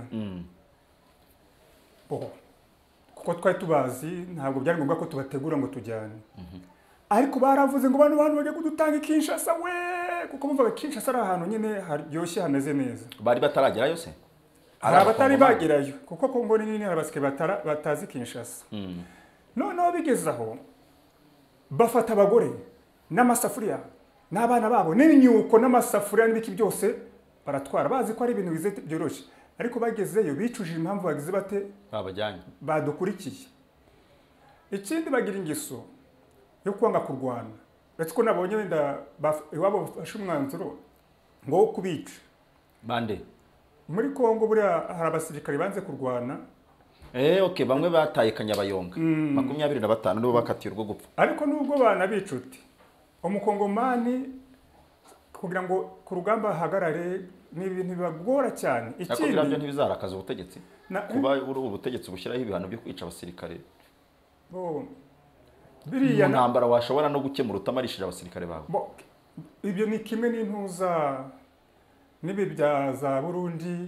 Kuko twari tubazi ntabwo byari ngombwa ko tubategura ngo tujyane. Ariko baravuze ngo bantu bagiye kudutanga Kinshasa we, kuko bumvaga Kinshasa ari ahantu nyine haryoshye hameze neza. Bari bataragerayo se? Hari abatari bagerayo kuko Kongo ni nini harabasike batazi Kinshasa. Noneho bigezaho bafata abagore n'amasafuriya n'abana babo n'imyuko n'amasafuriya n'ibiki byose baratwara bazi ko ari ibintu bize byoroshye. Ariko bagezeyo bicujije impamvu bagize bate babajyanye badukurikiye. Ikindi bagira ingeso yo kwanga kurwana. Uretse ko nabonye wenda iwabo bafashe umwanzuro ngo kubica. Bande muri Kongo buriya hari abasirikare banze kurwana. Okay, bamwe bataye Kanyabayonga 25 nibo bakatiye urwo gupfa. Ariko nubwo bana bicuti umukongomani kugira ngo ku rugamba hagarare ni ibintu bibagora cyane. Ikindi byo ntibizarakaza ubutegetsi kuba ubutegetsi bushyiraho ibihano byo kwica abasirikare. Biriya ntambara washobora no gukemura utamarishije abasirikare bawe. Ibyo ni kimwe n'intuza nibi bya za Burundi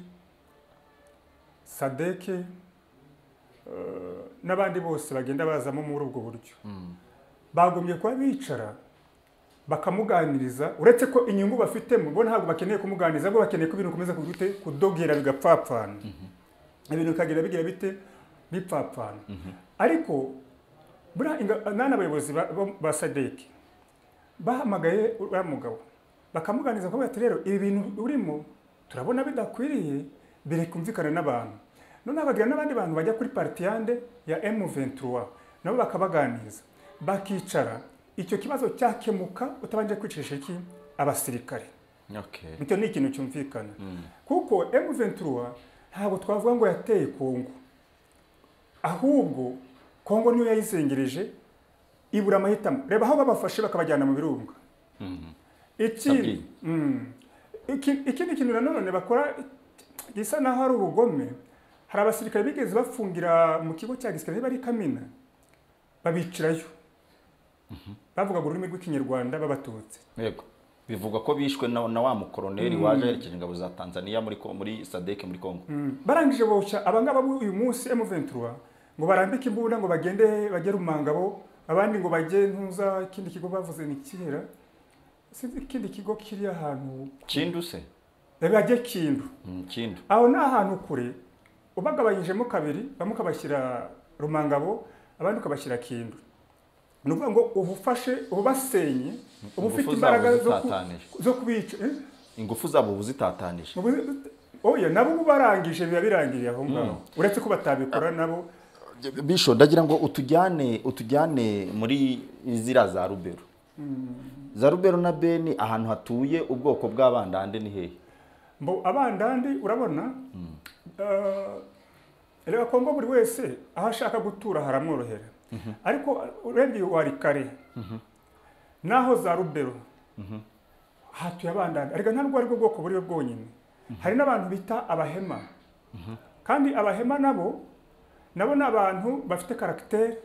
Sadeke n'abandi bose bagenda bazamo muri ubwo buryo. Bagombye kuba bicara bakamuganiriza, uretse ko inyungu bafitemo bo ntabwo bakeneye kumuganiriza, bo bakeneye ko ibintu komeza kudogera bigapfapfana. Ibintu kagira bigira bite bipfapfana. Ariko bura nana abayobozi ba Sadeke bahamagaye uriya mugabo bakamuganiza ko bati rero ibi bintu urimo turabona bidakwiriye bire kumvikana n'abantu. None abagira n'abandi bantu bajya kuri partiyande ya M23 nabo bakabaganiza bakicara icyo kibazo cyakemuka utabanje kwicisha iki abasirikare. Bityo ni ikintu cyumvikana. Kuko M23 ntabwo twavuga ngo yateye Kongo, ahubwo Kongo niyo yayizengereje ibura amahitamo. Reba aho babafashe bakabajyana mu birunga. Ikindi kintu nanone bakora gisa naho ari ubugome. Hari abasirikare bigeze bafungira mu kigo cya gisirikare bari Kamina babicirayo. Bavuga ururimi rw'Ikinyarwanda babatutse. Yego. Bivugwa ko bishwe na wa mukoroneri waje yerekeje ingabo za Tanzania muri Sadeke muri Kongo. Barangije boca abangaba uyu munsi M23 ngo barambike imbunda ngo bagende bagera umangabo, abandi ngo bajye ntuza ikindi kigo bavuze ni kihera. Sinzi ikindi kigo kiri ahantu Kindu se? Bajye Kindu. Kindu. Aho na ahantu kure ubagabanyijemo kabiri, bamukabashyira Rumangabo, abandi ukabashyira Kindu. Nuvuga ngo ubufashe ubasenye ubufite imbaraga zo kubica. Ingufu zabo ubuzitatanije. Oya nabo barangije biba birangiriye aho ngaho. Uretse ko batabikora nabo. Bisho ndagira ngo utujyane muri izira za Rubero. za Rubero na Beni ahantu hatuye ubwoko bw'abandande ni hehe? Mbo abandandi urabona reba Kongo buri wese aho ashaka gutura haramworohera ariko urebye wari kare naho za Rubero hatuye abandandi ariko ntabwo ari bwo bwoko buri bwonyine hari n'abantu bita abahema kandi abahema nabo n'abantu bafite caractère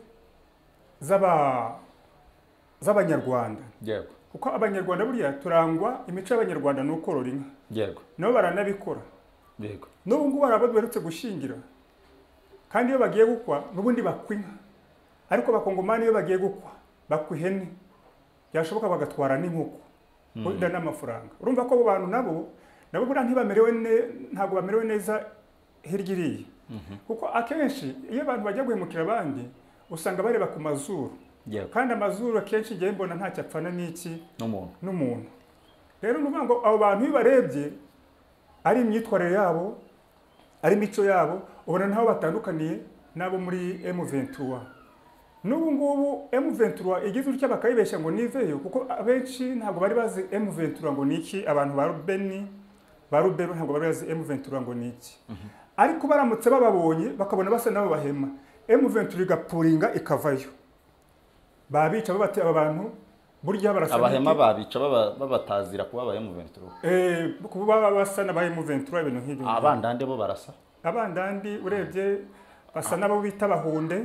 z'abanyarwanda Yego. kuko abanyarwanda buriya turangwa imico y'abanyarwanda no korora inka. Yego. Nabo baranabikora. Yego. N'ubu ngubu barabadweretse gushingira. Kandi iyo bagiye gukwa n'ubundi bakwa inka. Ariko bakongomani iyo bagiye gukwa bakwa ihene. Yashoboka bagatwara n'inkoko. Wenda n'amafaranga. Urumva ko abo bantu nabo buriya ntabwo bamerewe neza hirya iriya. Kuko akenshi iyo abantu bajya guhemukira abandi usanga bareba ku mazuru. Kandi amazuru akenshi ngiye mbona nta cyapfana n'iki n'umuntu. Rero nuvuga ngo abo bantu iyo barebye ari imyitwarire yabo ari imico yabo ubona naho batandukaniye nabo muri M23. N'ubu ngubu M23 igize utya bakayibeshya ngo niveyo kuko abenshi ntabwo bari bazi M23 ngo niki, abantu ba Beni ba Rubero ntabwo bari bazi M23 ngo niki. Ariko baramutse bababonye bakabona basa nabo bahema M23 igapuringa ikavayo. Babica babati abantu burya barasana abahema babica babatazira kuba ba M23 kuba basana ba M23 ibintu nk'ibyo. Abandande bo barasa, abandandi urebye basa nabo bita bahunde.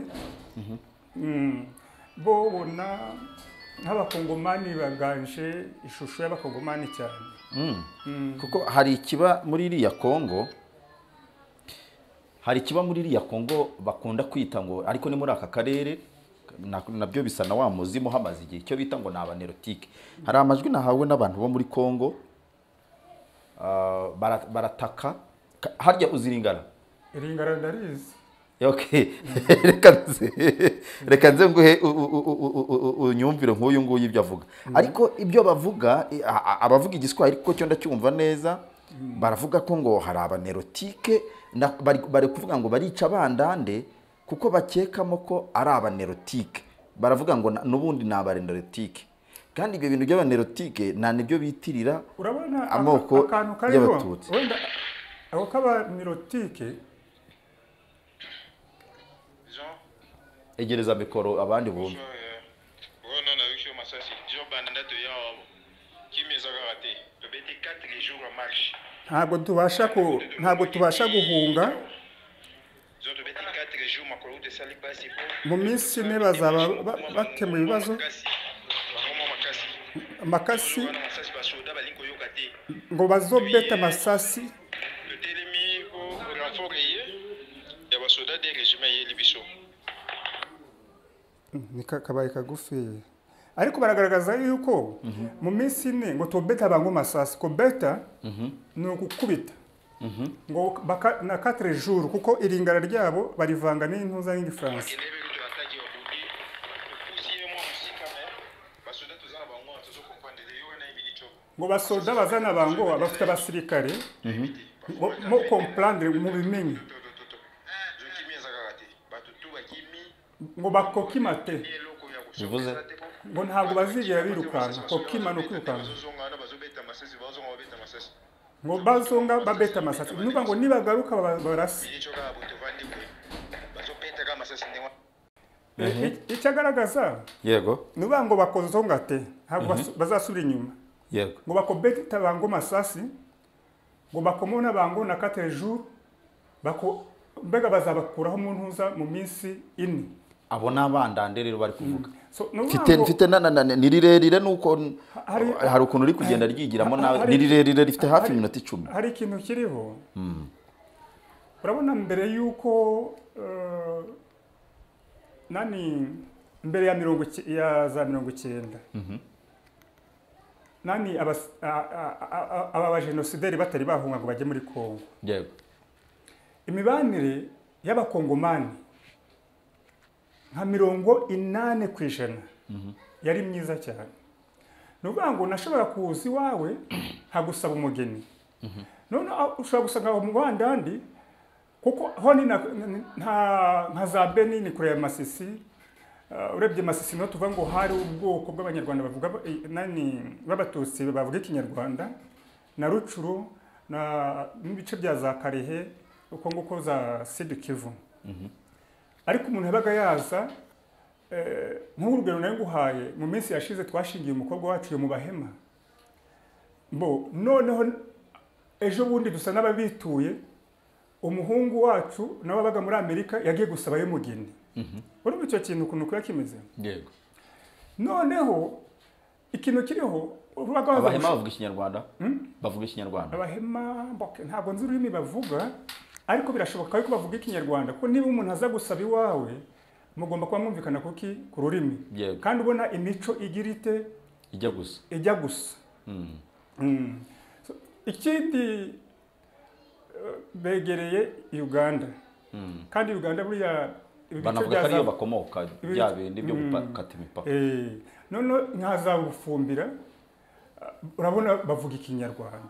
Bo bona nk'abakongomani baganje ishusho y'abakongomani cyane. Kuko hari ikiba muri iriya Kongo, bakunda kwita ngo ariko ni muri aka karere nabyo bisa na wa muzimu hamaze igihe cyo bita ngo ni abanerotike. Hari amajwi nahawe n'abantu bo muri Kongo barataka harya uziringara ndarizi. Okay. Reka nze nguhe unyumvire nk'uyu nguyu ibyo avuga. Ariko ibyo bavuga abavuga igiswahili kuko cyo ndacyumva neza baravuga ko ngo hari abanerotike bari kuvuga ngo barica abandande kuko bakekamo ko ari abanerotike. Baravuga ngo nubundi ni abanerotike. Kandi ibyo bintu by'abanerotike nibyo bitirira amoko y'abatutsi. Wenda abo k'abanerotike egereza mikoro abandi bumva. ntabwo tubasha guhunga mu minsi ine bazaba bakemuye ibibazo makasi ngo bazobeta amasasi kabaye kagufi ariko baragaragaza yuko mu minsi ine ngo tobeta abango masasi ko beta ni ukukubita ngo na 4 jours kuko iringara ryabo barivanga n'intuza n'Igifaransa. Ngo basoda bazana bango bafite abasirikare mo comprendre mu bimenyi ngo bakokimate bivuze ngo ntabwo bazigera birukanka kokima no kwirukanka ngo bazonga babeta amasasi nuba ngo nibagaruka barasi icyagaragaza yego nuba ngo bakozonga te ntabwo bazasubira inyuma yego ngo bakobeta bango masasi ngo bakomona bango na 4 jours mbega bazabakuraho mu ntuza mu minsi ine. Abo nabandande rero bari kuvuga mfite nirirerire nuko hari ukuntu uri kugenda ryigiramo nawe nirirerire rifite hafi minota 10. Hari ikintu kiriho urabona mbere yuko mbere ya za 90 aba genocidaires batari bahunga ngo bajye muri Kongo. Yego. Imibanire y'abakongomani nka 80% yari myiza cyane. Nuvuga ngo nashobora kuza iwawe hagusaba umugeni. None ushobora gusanga mu Rwandandi kuko ho ni nka za Beni ni kure ya Masisi urebye Masisi no tuvuga ngo hari ubwoko bw'abanyarwanda bavuga b'abatutsi bavuga ikinyarwanda na Rucuru n'ibice bya za Karehe uko nguko za Sud Kivu. Ariko umuntu yabaga yaza nk'urugero nayo nguhaye mu minsi yashize twashingiye umukobwa wacu yo mu Bahema. Noneho ejo bundi dusa n'ababituye umuhungu wacu nawe abaga muri Amerika yagiye gusaba y'umugeni. Urumva icyo kintu ukuntu kuya kimeze? Yego. Noneho ikintu kiriho Abahema bavuga ikinyarwanda? Bavuga ikinyarwanda. Abahema ntabwo nzi ururimi bavuga, ariko birashoboka yuko bavuga ikinyarwanda kuko niba umuntu aza gusaba iwawe mugomba kuba mwumvikana ku rurimi. Kandi ubona imico igira ite ijya gusa. Ikindi begereye Uganda. Kandi Uganda buriya banavuga ko ariyo bakomoka bya bindi byo gukata imipaka. None nkazabufumbira urabona bavuga ikinyarwanda.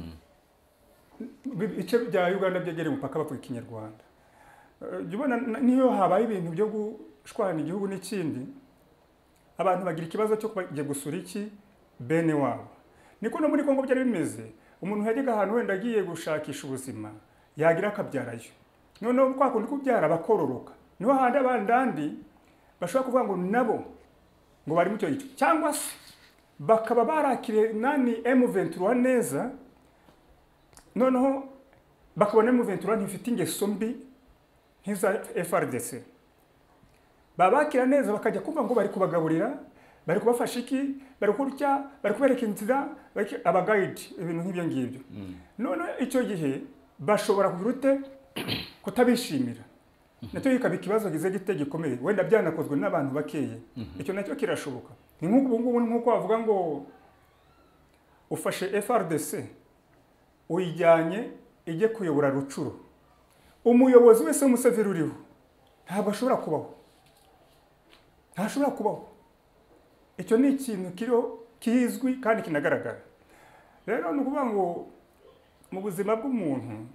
Ibice bya Uganda byegereye umupaka bavuga ikinyarwanda. Ubona niyo habaye ibintu byo gushwana igihugu n'ikindi, abantu bagira ikibazo cyo kujya gusura iki bene wabo. Niko no muri Kongo byari bimeze. Umuntu yajyaga ahantu wenda agiye gushakisha ubuzima yagira akabyarayo. Noneho kwa kundi kubyara bakororoka. Niho handi abandandi bashobora kuvuga ngo nabo ngo bari mu cyo gice cyangwa se bakaba barakire M23 neza, noneho bakabona M23 ntifite ingeso mbi nk'iza FRDC. Babakira neza bakajya kumva ngo bari kubagaburira, bari kubafasha iki, bari kurya, bari kubereka inzira, abagayidi ibintu nk'ibyo ngibyo. None icyo gihe bashobora kugira kutabishimira. Nacyo yikaba ikibazo gize gikomeye wenda byanakozwe n'abantu bakeye. Icyo nacyo kirashoboka. Ni nk'uko bavuga ngo ufashe FRDC uyijyanye ijye kuyobora Rucuru, umuyobozi wese w'Umuseveri uriho ntabwo ashobora kubaho. Ntashobora kubaho. Icyo ni ikintu kizwi kandi kinagaragara. Rero ni ukuvuga ngo mu buzima bw'umuntu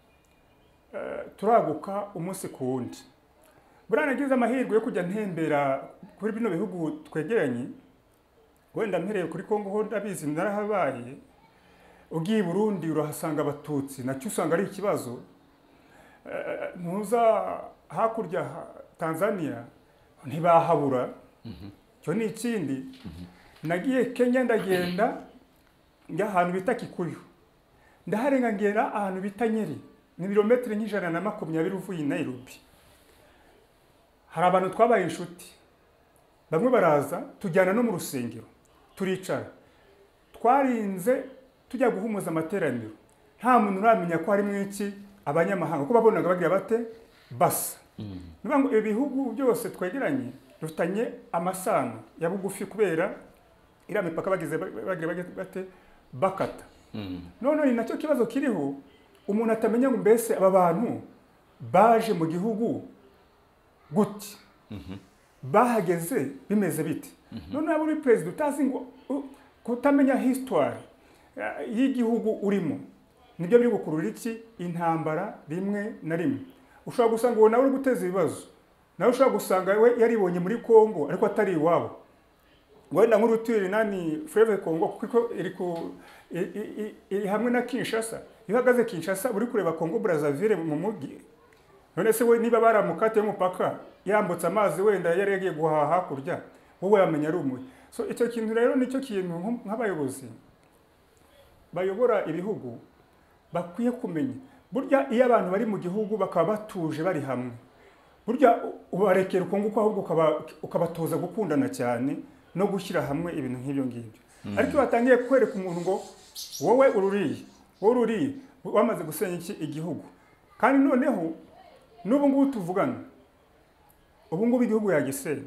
turaguka umunsi ku wundi. Buriya nagize amahirwe yo kujya ntembera kuri bino bihugu twegeranye, wenda mpereye kuri Kongo ho ndabizi narahabaye. Ugiye Burundi urahasanga abatutsi, nacyo usanga ari ikibazo. Ntuza hakurya Tanzania ntibahabura. Cyo ni ikindi. Nagiye Kenya ndagenda njya ahantu bita Kikuyu, ndaharenga ngera ahantu bita Nyeri, ni birometero nk'ijana uvuye i Nairobi. Hari abantu twabaye inshuti, bamwe baraza tujyana no mu rusengero turicara, twarinze tujya guhumuza amateraniro, nta muntu uramenya ko harimo iki abanyamahanga, ko babonaga bagira bate basa. Niba ngo ibihugu byose twegeranye dufitanye amasano ya bugufi kubera iriya mipaka bagira bate bakata. None ni nacyo kibazo kiriho, umuntu atamenya ngo mbese aba bantu baje mu gihugu gute, bahageze bimeze bite. None abo uri president utazi ngo kutamenya history y'igihugu urimo nibyo biri gukurura iki intambara rimwe na rimwe. Ushobora gusanga uwo nawe uri guteza ibibazo, nawe ushobora gusanga we yaribonye muri Kongo ariko atari iwabo. Wenda nk'urutiri Fleuve Congo kuko iri hamwe na Kinshasa. Iyo uhagaze Kinshasa uri kureba Congo Brazzaville mu mujyi, none se we niba baramukate y'umupaka yambutse amazi wenda yari yagiye guhaha hakurya, wowe yamenya ari umwe. So icyo kintu rero nicyo kintu nk'abayobozi bayobora ibihugu bakwiye kumenya. Burya iyo abantu bari mu gihugu bakaba batuje bari hamwe, burya ubarekera uko nguko ahubwo ukabatoza gukundana cyane no gushyira hamwe ibintu nk'ibyo ngibyo. Ariko batangiye kwereka umuntu ngo wowe ururiye wamaze gusenya iki igihugu. Kandi noneho n'ubu ngubu tuvugana, ubu ngubu igihugu yagisenya.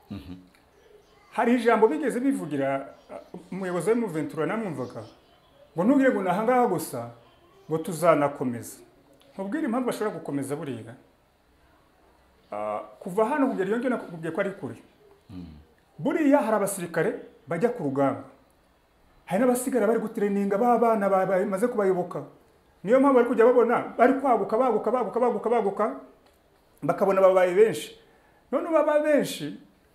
Hari ijambo bigeze bivugira umuyobozi wa M23 namwumvaga ngo ntugire ngo nahangaha gusa ngo tuzanakomeza. Nkubwira impamvu bashobora gukomeza buriya. Kuva hano kugera iyo ngiyo nakubwiye ko ari kure. Buriya hari abasirikare bajya ku rugamba, hari n'abasigara bari gutreninga b'abana bamaze kubayoboka. Niyo mpamvu bari kujya babona bari kwaguka bakabona babaye benshi. None babaye benshi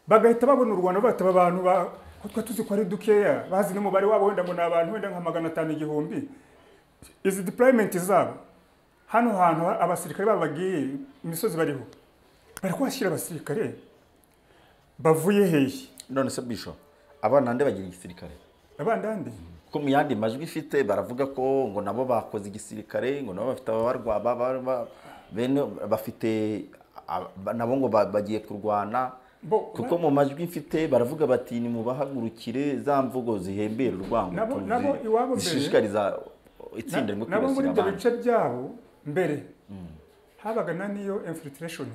bagahita babona u Rwanda bataba abantu ko tuzi ko ari dukeya bazi n'umubare wabo wenda ngo n'abantu wenda nka 500 igihumbi. Izi deployment zabo hano hantu abasirikare babagiye imisozi bariho bari kwashyira abasirikare bavuye hehe. None se Bishop abana nde bagira igisirikare Abandande ko mu yandi majwi ifite baravuga ko ngo nabo bakoze igisirikare ngo nabo bafite abarwa bene bafite nabo ngo bagiye kurwana kuko mu majwi mfite baravuga bati ni mu bahagurukire za mvugo zihembera urwango nabo iwabo mbere zishishikariza itsinda rimwe nabo muri ibyo bice byabo mbere habaga niyo infiltration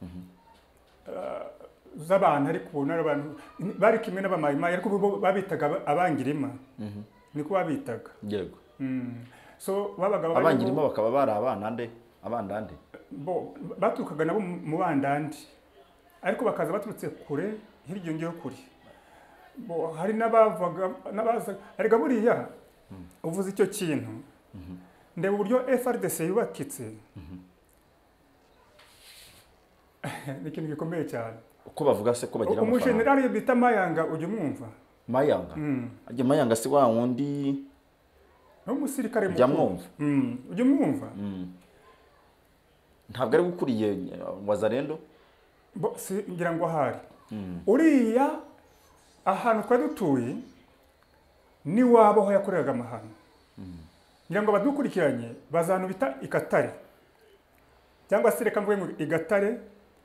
z'abantu ariko ubona abantu bari kimwe n'abamayimayi ariko babitaga abangirima niko babitaga. Yego. So babaga abangirima bakaba bari abandande baturukaga nabo mu bandandi ariko bakaza baturutse kure hirya ngiyo kure. Hari n'abaza ariko buriya uvuze icyo kintu ndeba uburyo FRDC yubakitse ni ikintu gikomeye cyane. Uko bavuga se ko bagira amafaranga. Umujenerali bita Mayanga ujye umwumva? Mayanga. Ajye Mayanga si wa wundi n'umusirikare mukuru. Jamwumva. Ujye umwumva? Ntabwo ari gukuriye Wazalendo? Si ngira ngo ahari. Uriya ahantu twari dutuye ni wabo aho yakoreraga amahano. Ngira ngo badukurikiranye bazanu bita Ikatare cyangwa se reka mvuye Igatare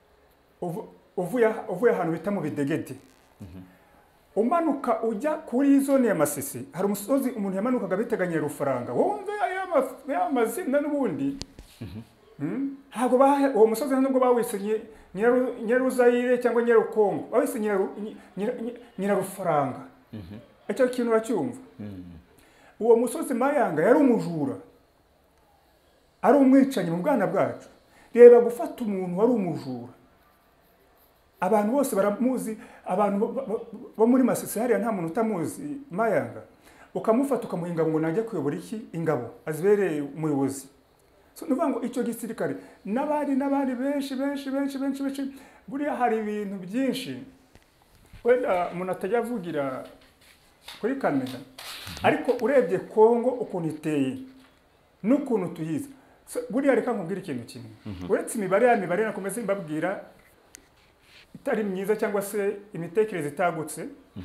uvuye ahantu bita mu Bidegede. Umanuka ujya kuri zone ya Masisi hari umusozi umuntu yamanukaga biteganyira Rufaranga wumve aya mazina n'ubundi. Ntabwo uwo musozi nubwo bawisenye Nyaruzayire cyangwa Nyarukongo bawisenye Nyirarufaranga. Icyo kintu uracyumva? Uwo musozi Mayanga yari umujura ari umwicanyi mu bwana bwacu. Reba gufata umuntu wari umujura abantu bose baramuzi abantu bo muri Masisi hariya nta muntu utamuzi Mayanga ukamufata ukamuhinga ngo najye kuyobora iki ingabo azibereye umuyobozi. So nuvuga ngo icyo gisirikare n'abandi benshi buriya hari ibintu byinshi wenda umuntu atajya avugira kuri kamera ariko urebye Kongo ukuntu iteye n'ukuntu tuyiza buriya reka nkubwira ikintu kimwe uretse imibare nakomeze mbabwira itari myiza cyangwa se imitekerereze itagutse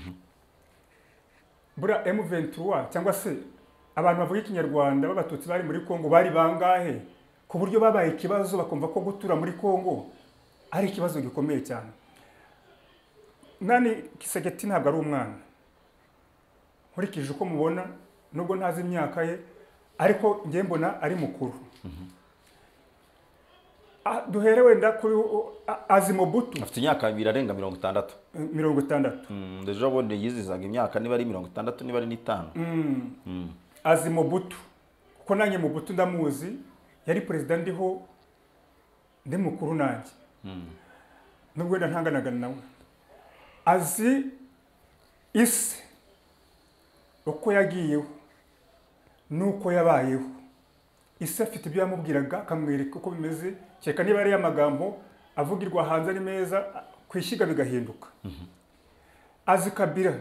buriya M23 cyangwa se abantu bavuga ikinyarwanda b'abatutsi bari muri Kongo bari bangahe ku buryo babaye ikibazo bakumva ko gutura muri Kongo ari ikibazo gikomeye cyane. Nani Kisegeti ntabwo ari umwana nkurikije uko mubona nubwo ntazi imyaka ye ariko ngiye mbona ari mukuru. Duhere wenda kuri Azimobutu afite imyaka birarenga 60. 60. Dejo bonde yizizaga imyaka niba ari 60 niba ari 5. Azimobutu kuko nanjye Mobutu ndamuzi yari president ndiho ndi mukuru nanjye. Nubwo wenda ntanganaga nawe azi isi uko yagiyeho nuko yabayeho. Isi afite ibyo yamubwiraga akamwereka uko bimeze cyeka niba ari amagambo avugirwa hanze ari meza kwishiga bigahinduka. Azi Kabila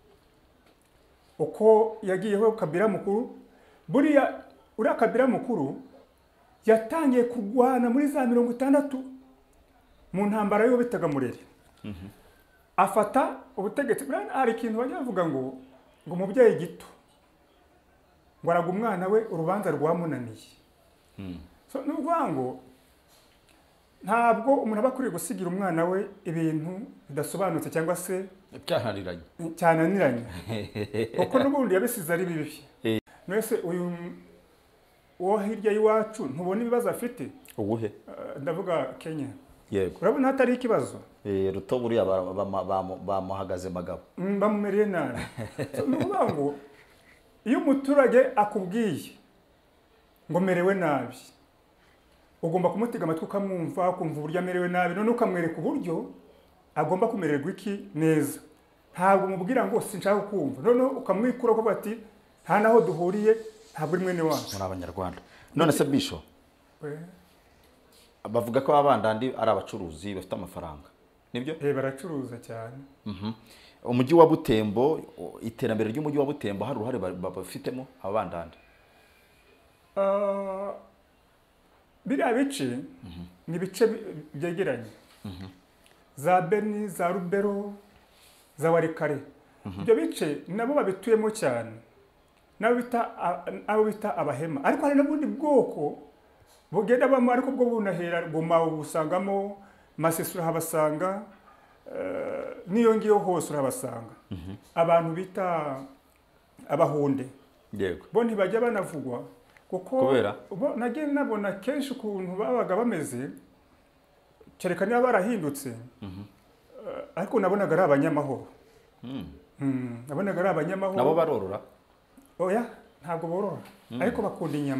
uko yagiyeho Kabila mukuru buriya uri Kabila mukuru yatangiye kurwana muri za 60 mu ntambara yo bitaga Murere. Afata ubutegetsi hari ikintu bajya bavuga ngo umubyeyi gito ngo araga umwana we urubanza rwamunaniye. So nuvuga ngo ntabwo umuntu aba kuri gusigira umwana we ibintu bidasobanutse cyangwa se cyananiranye kuko n'ubundi yabisize ari bibi. Mwese uyu wo hirya y'iwacu ntubona ibibazo afite ubuhe ndavuga Kenya. Yego urabona hatari ikibazo Ruto buriya bamuhagaze magabo bamumereye nabi. Nuvuga ngo iyo umuturage akubwiye ngo merewe nabi ugomba kumutega amatwi ukamwumva ukumva uburyo amerewe nabi none ukamwereka uburyo agomba kumererwa iki neza. Ntabwo umubwira ngo sinshaka kumva none ukamwikura ko bati nta naho duhuriye ntabwo uri mwene wacu muri Abanyarwanda. None se Bishop bavuga ko abandandi ari abacuruzi bafite amafaranga nibyo baracuruza cyane. Umujyi wa Butembo, iterambere ry'umujyi wa Butembo hari uruhare bafitemo abandandi? Biriya bice ni ibice byegeranye, za Beni, za Rubero, za Warikare. Ibyo bice nabo babituyemo cyane, abo bita abahema. Ariko hari n'ubundi bwoko bugenda bamo, ariko bwo bunahera Goma ubusangamo, Masisi urahabasanga, niyo ngiyo hose urahabasanga. Abantu bita Abahunde, yego, bo ntibajya banavugwa kuko nagiye nabona kenshi ukuntu babaga bameze, kereka niba barahindutse, ariko nabonaga ari abanyamahoro. Nabonaga ari abanyamahoro. Nabo barorora? Oya, ntabwo borora, ariko bakunda inyama.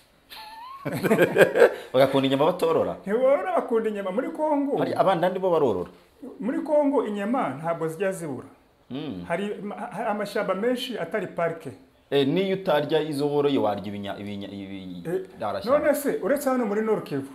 Bagakunda inyama batorora? Ntiborora, bakunda inyama. Muri Kongo hari abandandi bo barorora? Muri Kongo inyama ntabwo zijya zibura. Hari amashyamba menshi atari parike. Niyo utarya izo woroye warya none se uretse hano muri Nord Kivu,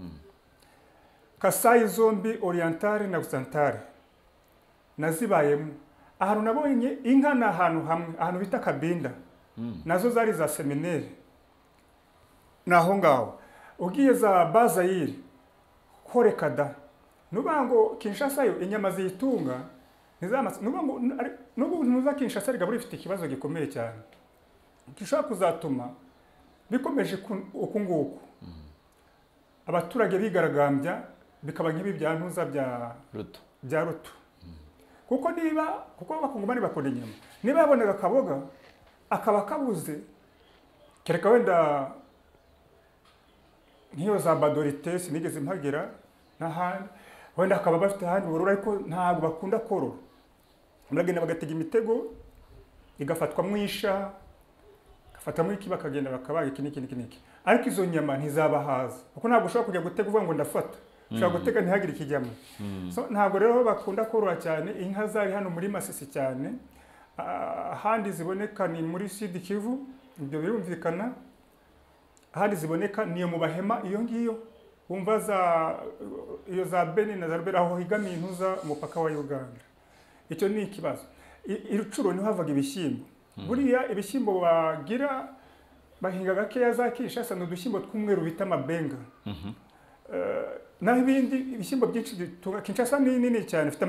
Kasai zombi, Orientale na Occidentale nazibayemo. Ahantu nabonye inka na ahantu hamwe, ahantu bita Kabinda, nazo zari za seminere. Naho ngaho ugiye za Bazayire, Korekada, nubango Kinshasa yo inyama zitunga nizamase, nubango nuza Kinshasa rigabura ifite ikibazo gikomeye cyane, gishaka kuzatuma bikomeje uku nguku abaturage bigaragambya bikaba nk'ibi byantuza bya Ruto. Kuko bakongomani bakunda inyama, niba yabonaga akaboga akaba kabuze, kereka wenda nk'iyo za Badorite sinigeze mpagera n'ahandi, wenda akaba bafite ahandi borora, ariko ntabwo bakunda korora. Muragenda bagatega imitego igafatwa mwisha, gafatamo iki bakagenda bakabaga iki. Ariko izo nyama ntizabahaza, kuko ntabwo ushobora kujya gutega uvuga ngo ndafata, ushobora gutega ntihagire ikijyamo. So ntabwo rero bakunda korora cyane. Inka zari hano muri Masisi cyane, ahandi ziboneka ni muri Sud Kivu, ibyo birumvikana. Ahandi ziboneka niyo mu Bahema, iyo ngiyo wumva iyo za Beni na za Rubero, aho higamiye intuza umupaka wa Uganda. Icyo ni ikibazo. Irucuro niho havaga ibishyimbo. Buriya ibishyimbo bagira bahinga gakeya za Kinshasa n'udushyimbo tw'umweru bita Mabenga. Naho ibindi ibishyimbo byinshi bitunga Kinshasa ni nini cyane, ifite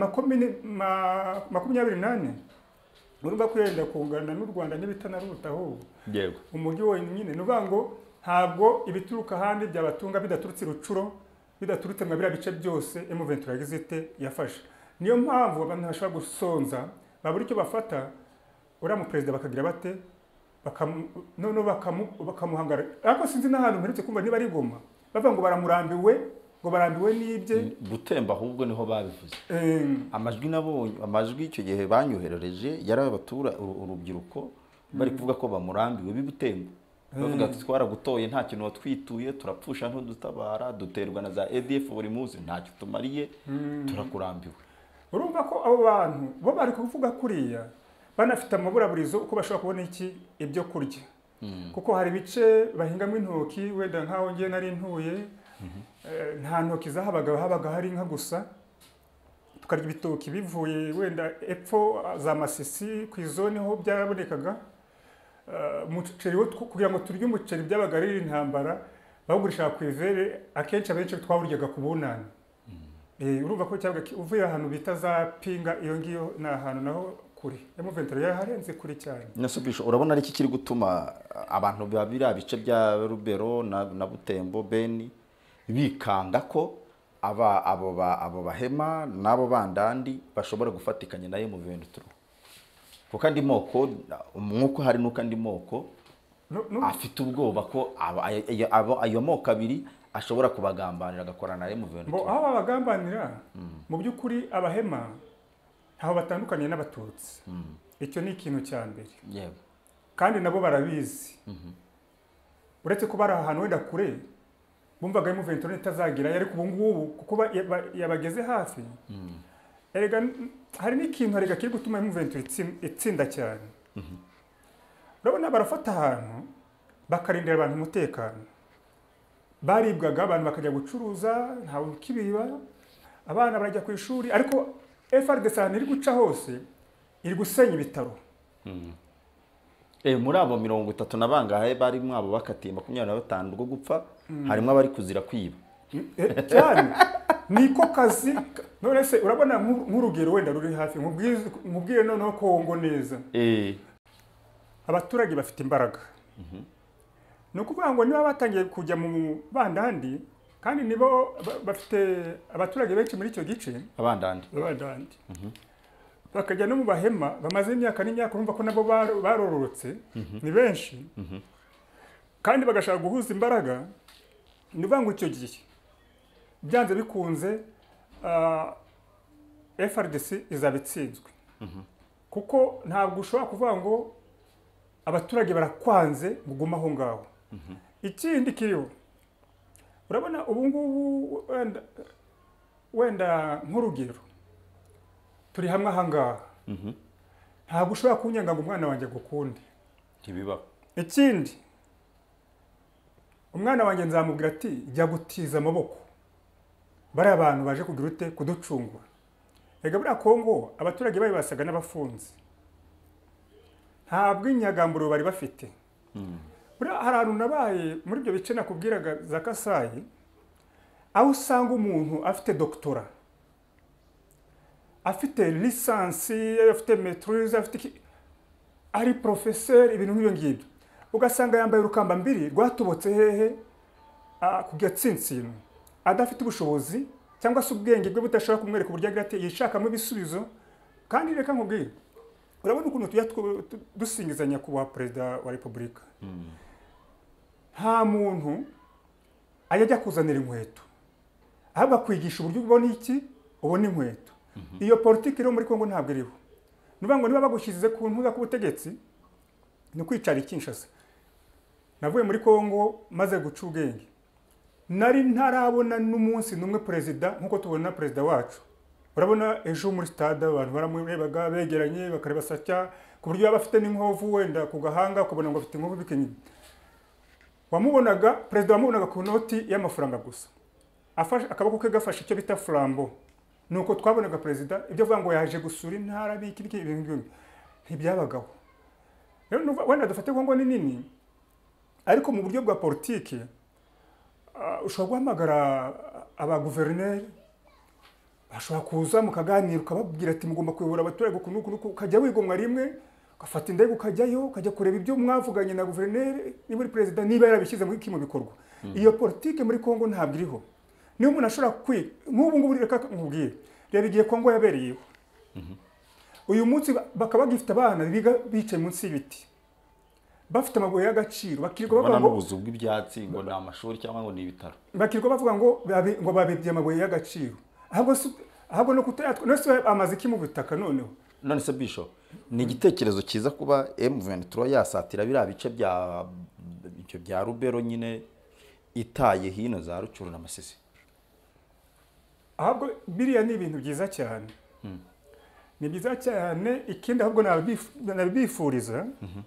28. Urumva kwenda kungana n'u Rwanda n'ibitanarutaho. Yego. Umujyi wonyine nubango ntabwo ibituruka handi byabatunga bidaturutse Rucuro, bidaturutse mwa bira bice byose M23 yagizite yafashe. Niyo mpamvu abantu bashobora gusonza babura icyo bafata, ura mu president bakagira bate bakamuhangara. Ariko sinzi n'ahantu mperutse kumva niba ari Goma bava ngo barambiwe n'ibye Butembo, ahubwo niho babivuze. Amajwi nabonye, amajwi icyo gihe banyoherereje yari abatura urubyiruko bari kuvuga ko bamurambiwe bibutembo. Bavuga ati twaragutoye nta kintu watwituye, turapfusha ntudutabara, duterwa na za ADF buri munsi, nta cyo tumariye, turakurambiwe. Urumva ko abo bantu bo bari kuvuga kuriya banafite amaburaburizo uko bashobora kubona iki ibyo kurya. Kuko hari bice bahingamo intoki, wenda nkaho ngiye nari ntuye, nta ntoki habaga hari inka gusa, tukarya ibitoki bivuye wenda epfo za Masisi ku izone ho byarabonekaga. Umuceri wo kugira ngo turye umuceri byabaga ari intambara, bagurisha ku ivere, akenshi abenshi twawuryaga ku bunani. Urumva ko cyabaga uvuye ahantu bita za Pinga, iyo ngiyo na ahantu naho kuri M23 yaharenze kuri cyane. Nasubisho urabona ari iki kiri gutuma abantu babira bice bya Rubero na Butembo, Beni bikanga ko abo bahema nabo bandandi bashobora gufatikanya na M23? Kuko andi moko umwuko hari nuko andi moko afite ubwoba ko ayo moko abiri ashobora kubagambanira agakorana na M23. Bo aho bagambanira mu by'ukuri abahema ntaho batandukanye n'abatutsi. Icyo ni ikintu cya mbere. Yego. Kandi nabo barabizi. Uretse ko bari ahantu wenda kure, bumvaga M23 itazagira, ariko ubu ngubu kuko yabageze hafi. Erega hari n'ikintu arega kiri gutuma M23 itsinda cyane. Urabona barafata ahantu bakarindira abantu umutekano, baribwaga abantu bakajya gucuruza ntawe ukibiba, abana barajya ku ishuri, ariko FRDC ahantu iri guca hose iri gusenya ibitaro. muri abo 30 na bangahe bari mwabo bakatiye 25 rwo gupfa, harimo abari kuzira kwiba. Cyane niko kazi. None se urabona nk'urugero wenda ruri hafi, nkubwire noneho Kongo neza. Abaturage bafite imbaraga. Ni ukuvuga ngo niba batangiye kujya mu bandandi, kandi nibo bafite abaturage benshi muri icyo gice, abandandi bakajya no mu bahema, bamaze imyaka n'imyaka, urumva ko nabo barororotse, ni benshi, kandi bagashaka guhuza imbaraga. Ni ukuvuga ngo icyo gihe byanze bikunze FRDC izaba itsinzwe, kuko ntabwo ushobora kuvuga ngo abaturage barakwanze muguma aho ngaho. Ikindi kiriho, urabona ubu ngubu wenda nk'urugero, turi hamwe aha ngaha, ntabwo ushobora kunyanga ngo umwana wanjye gukunde, ntibibaho. Ikindi, umwana wanjye nzamubwira ati jya gutiza amaboko bari abantu baje kugira ute kuducungura. Ega buriya Kongo abaturage bayo basaga n'abafunze, ntabwo inyagamburo bari bafite. Buriya hari ahantu nabaye muri ibyo bice nakubwiraga za Kasayi, aho usanga umuntu afite doktora, afite lisansi, afite maîtrise, afite ari professeur, ibintu nk'ibyo ngibyo, ugasanga yambaye urukamba mbiri rwatubotse hehe ku gatsintsino, adafite ubushobozi cyangwa se ubwenge bwe budashobora kumwereka uburyo agira ati yishakamo ibisubizo. Kandi reka nkubwire, urabona ukuntu tujya dusingizanya kuba perezida wa repubulika, nta muntu ajya kuzanira inkweto, ahubwo akwigisha uburyo ubona iki, ubona inkweto. Iyo politiki iri muri Kongo ntabwo iriho. Nuvuga ngo niba bagushyize ku ntuza k'ubutegetsi, ni kwicara i Kinshasa. Navuye muri Kongo maze guca ubwenge, nari ntarabona n'umunsi n'umwe perezida nkuko tubona perezida wacu. Urabona ejo muri stade abantu baramurebaga begeranye, bakareba satya ku buryo bafite n'inkovu wenda ku gahanga, kubona ngo afite inkovu bikenye. Wamubonaga perezida, wamubonaga ku noti y'amafaranga gusa, afashe akaboko ke gafashe icyo bita flambo. Nuko twabonaga perezida, ibyo avuga ngo yaje gusura intara biki ibintu ntibyabagaho. Rero wenda dufate Kongo ni nini, ariko mu buryo bwa politiki ushobora guhamagara abaguverineri, bashobora kuza mukaganira ukababwira ati mugomba kuyobora abaturage ukuntu, ukajya wigomwa rimwe, ugafata indege ukajyayo, ukajya kureba ibyo mwavuganye na guverineri ni muri perezida niba yarabishyize mu bikorwa. Iyo politiki muri Kongo ntabwo iriho. Niyo umuntu ashobora kwiga nk'ubu ngubu, reka nkubwire, reba igihe Kongo yabereyeho. Uyu munsi bakaba bagifite abana biga bicaye munsi y'ibiti, bafite amabuye y'agaciro, bakirwa bavuga ngo n'ubuzu bw'ibyatsi ngo ni amashuri cyangwa ngo ni ibitaro, bakirwa bavuga ngo babibye amabuye y'agaciro. Ahubwo no kutayatwa, nose amaze iki mu butaka noneho. None se Bishop, ni igitekerezo cyiza kuba M23 yasatira biriya bice bya Rubero nyine itaye hino za Rucuru na Masisi? Ahubwo biriya ni ibintu byiza cyane. Ni byiza cyane. Ikindi ahubwo nabifuriza,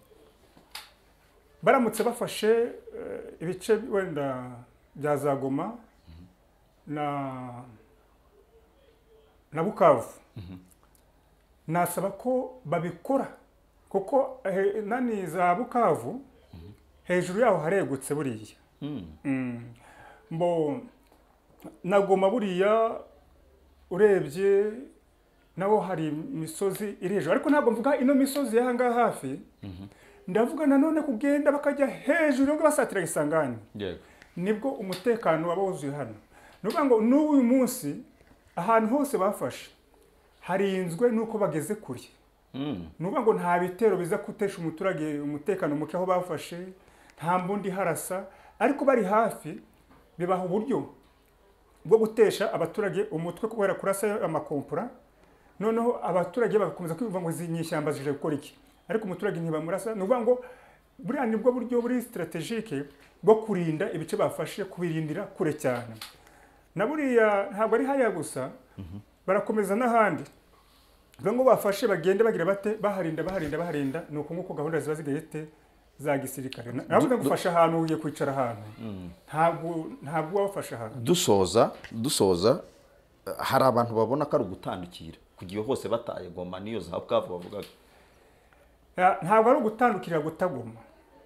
baramutse bafashe ibice wenda bya Zagoma na Bukavu, nasaba ko babikora, kuko nani za Bukavu hejuru yaho haregutse buriya. Mbo na Goma buriya urebye naho hari imisozi iri hejuru, ariko ntabwo mvuga ino misozi y'ahangaha hafi, ndavuga nanone kugenda bakajya hejuru ngo basatira Isangani. Nibwo umutekano waba wuzuye hano. Nuvuga ngo n'uyu munsi ahantu hose bafashe harinzwe nuko bageze kuri. Nuvuga ngo nta bitero biza kutesha umuturage umutekano muke aho bafashe, nta mbundi harasa, ariko bari hafi bibaha uburyo bwo gutesha abaturage umutwe kubera kurasa amakompura. Noneho abaturage bagakomeza kwivuga ngo zinyishyamba zije gukora iki, ariko umuturage ntibamurasa. Nuvuga ngo buriya nibwo buryo buri strategique bwo kurinda ibice bafashe, kubirindira kure cyane. Na buriya ntabwo ari haya gusa, barakomeza n'ahandi. Ngo bafashe bagende bagira bate baharinda, nuko nguko gahunda ziba zigahite za gisirikare. Navuga gufasha ahantu ugiye kwicara ahantu, ntabwo wafasha ahantu. Dusoza hari abantu babona ko ari ugutandukira kugiye hose bataye Goma niyo za Bukavu bavugaga. Ntabwo ari ugutandukira gutagoma.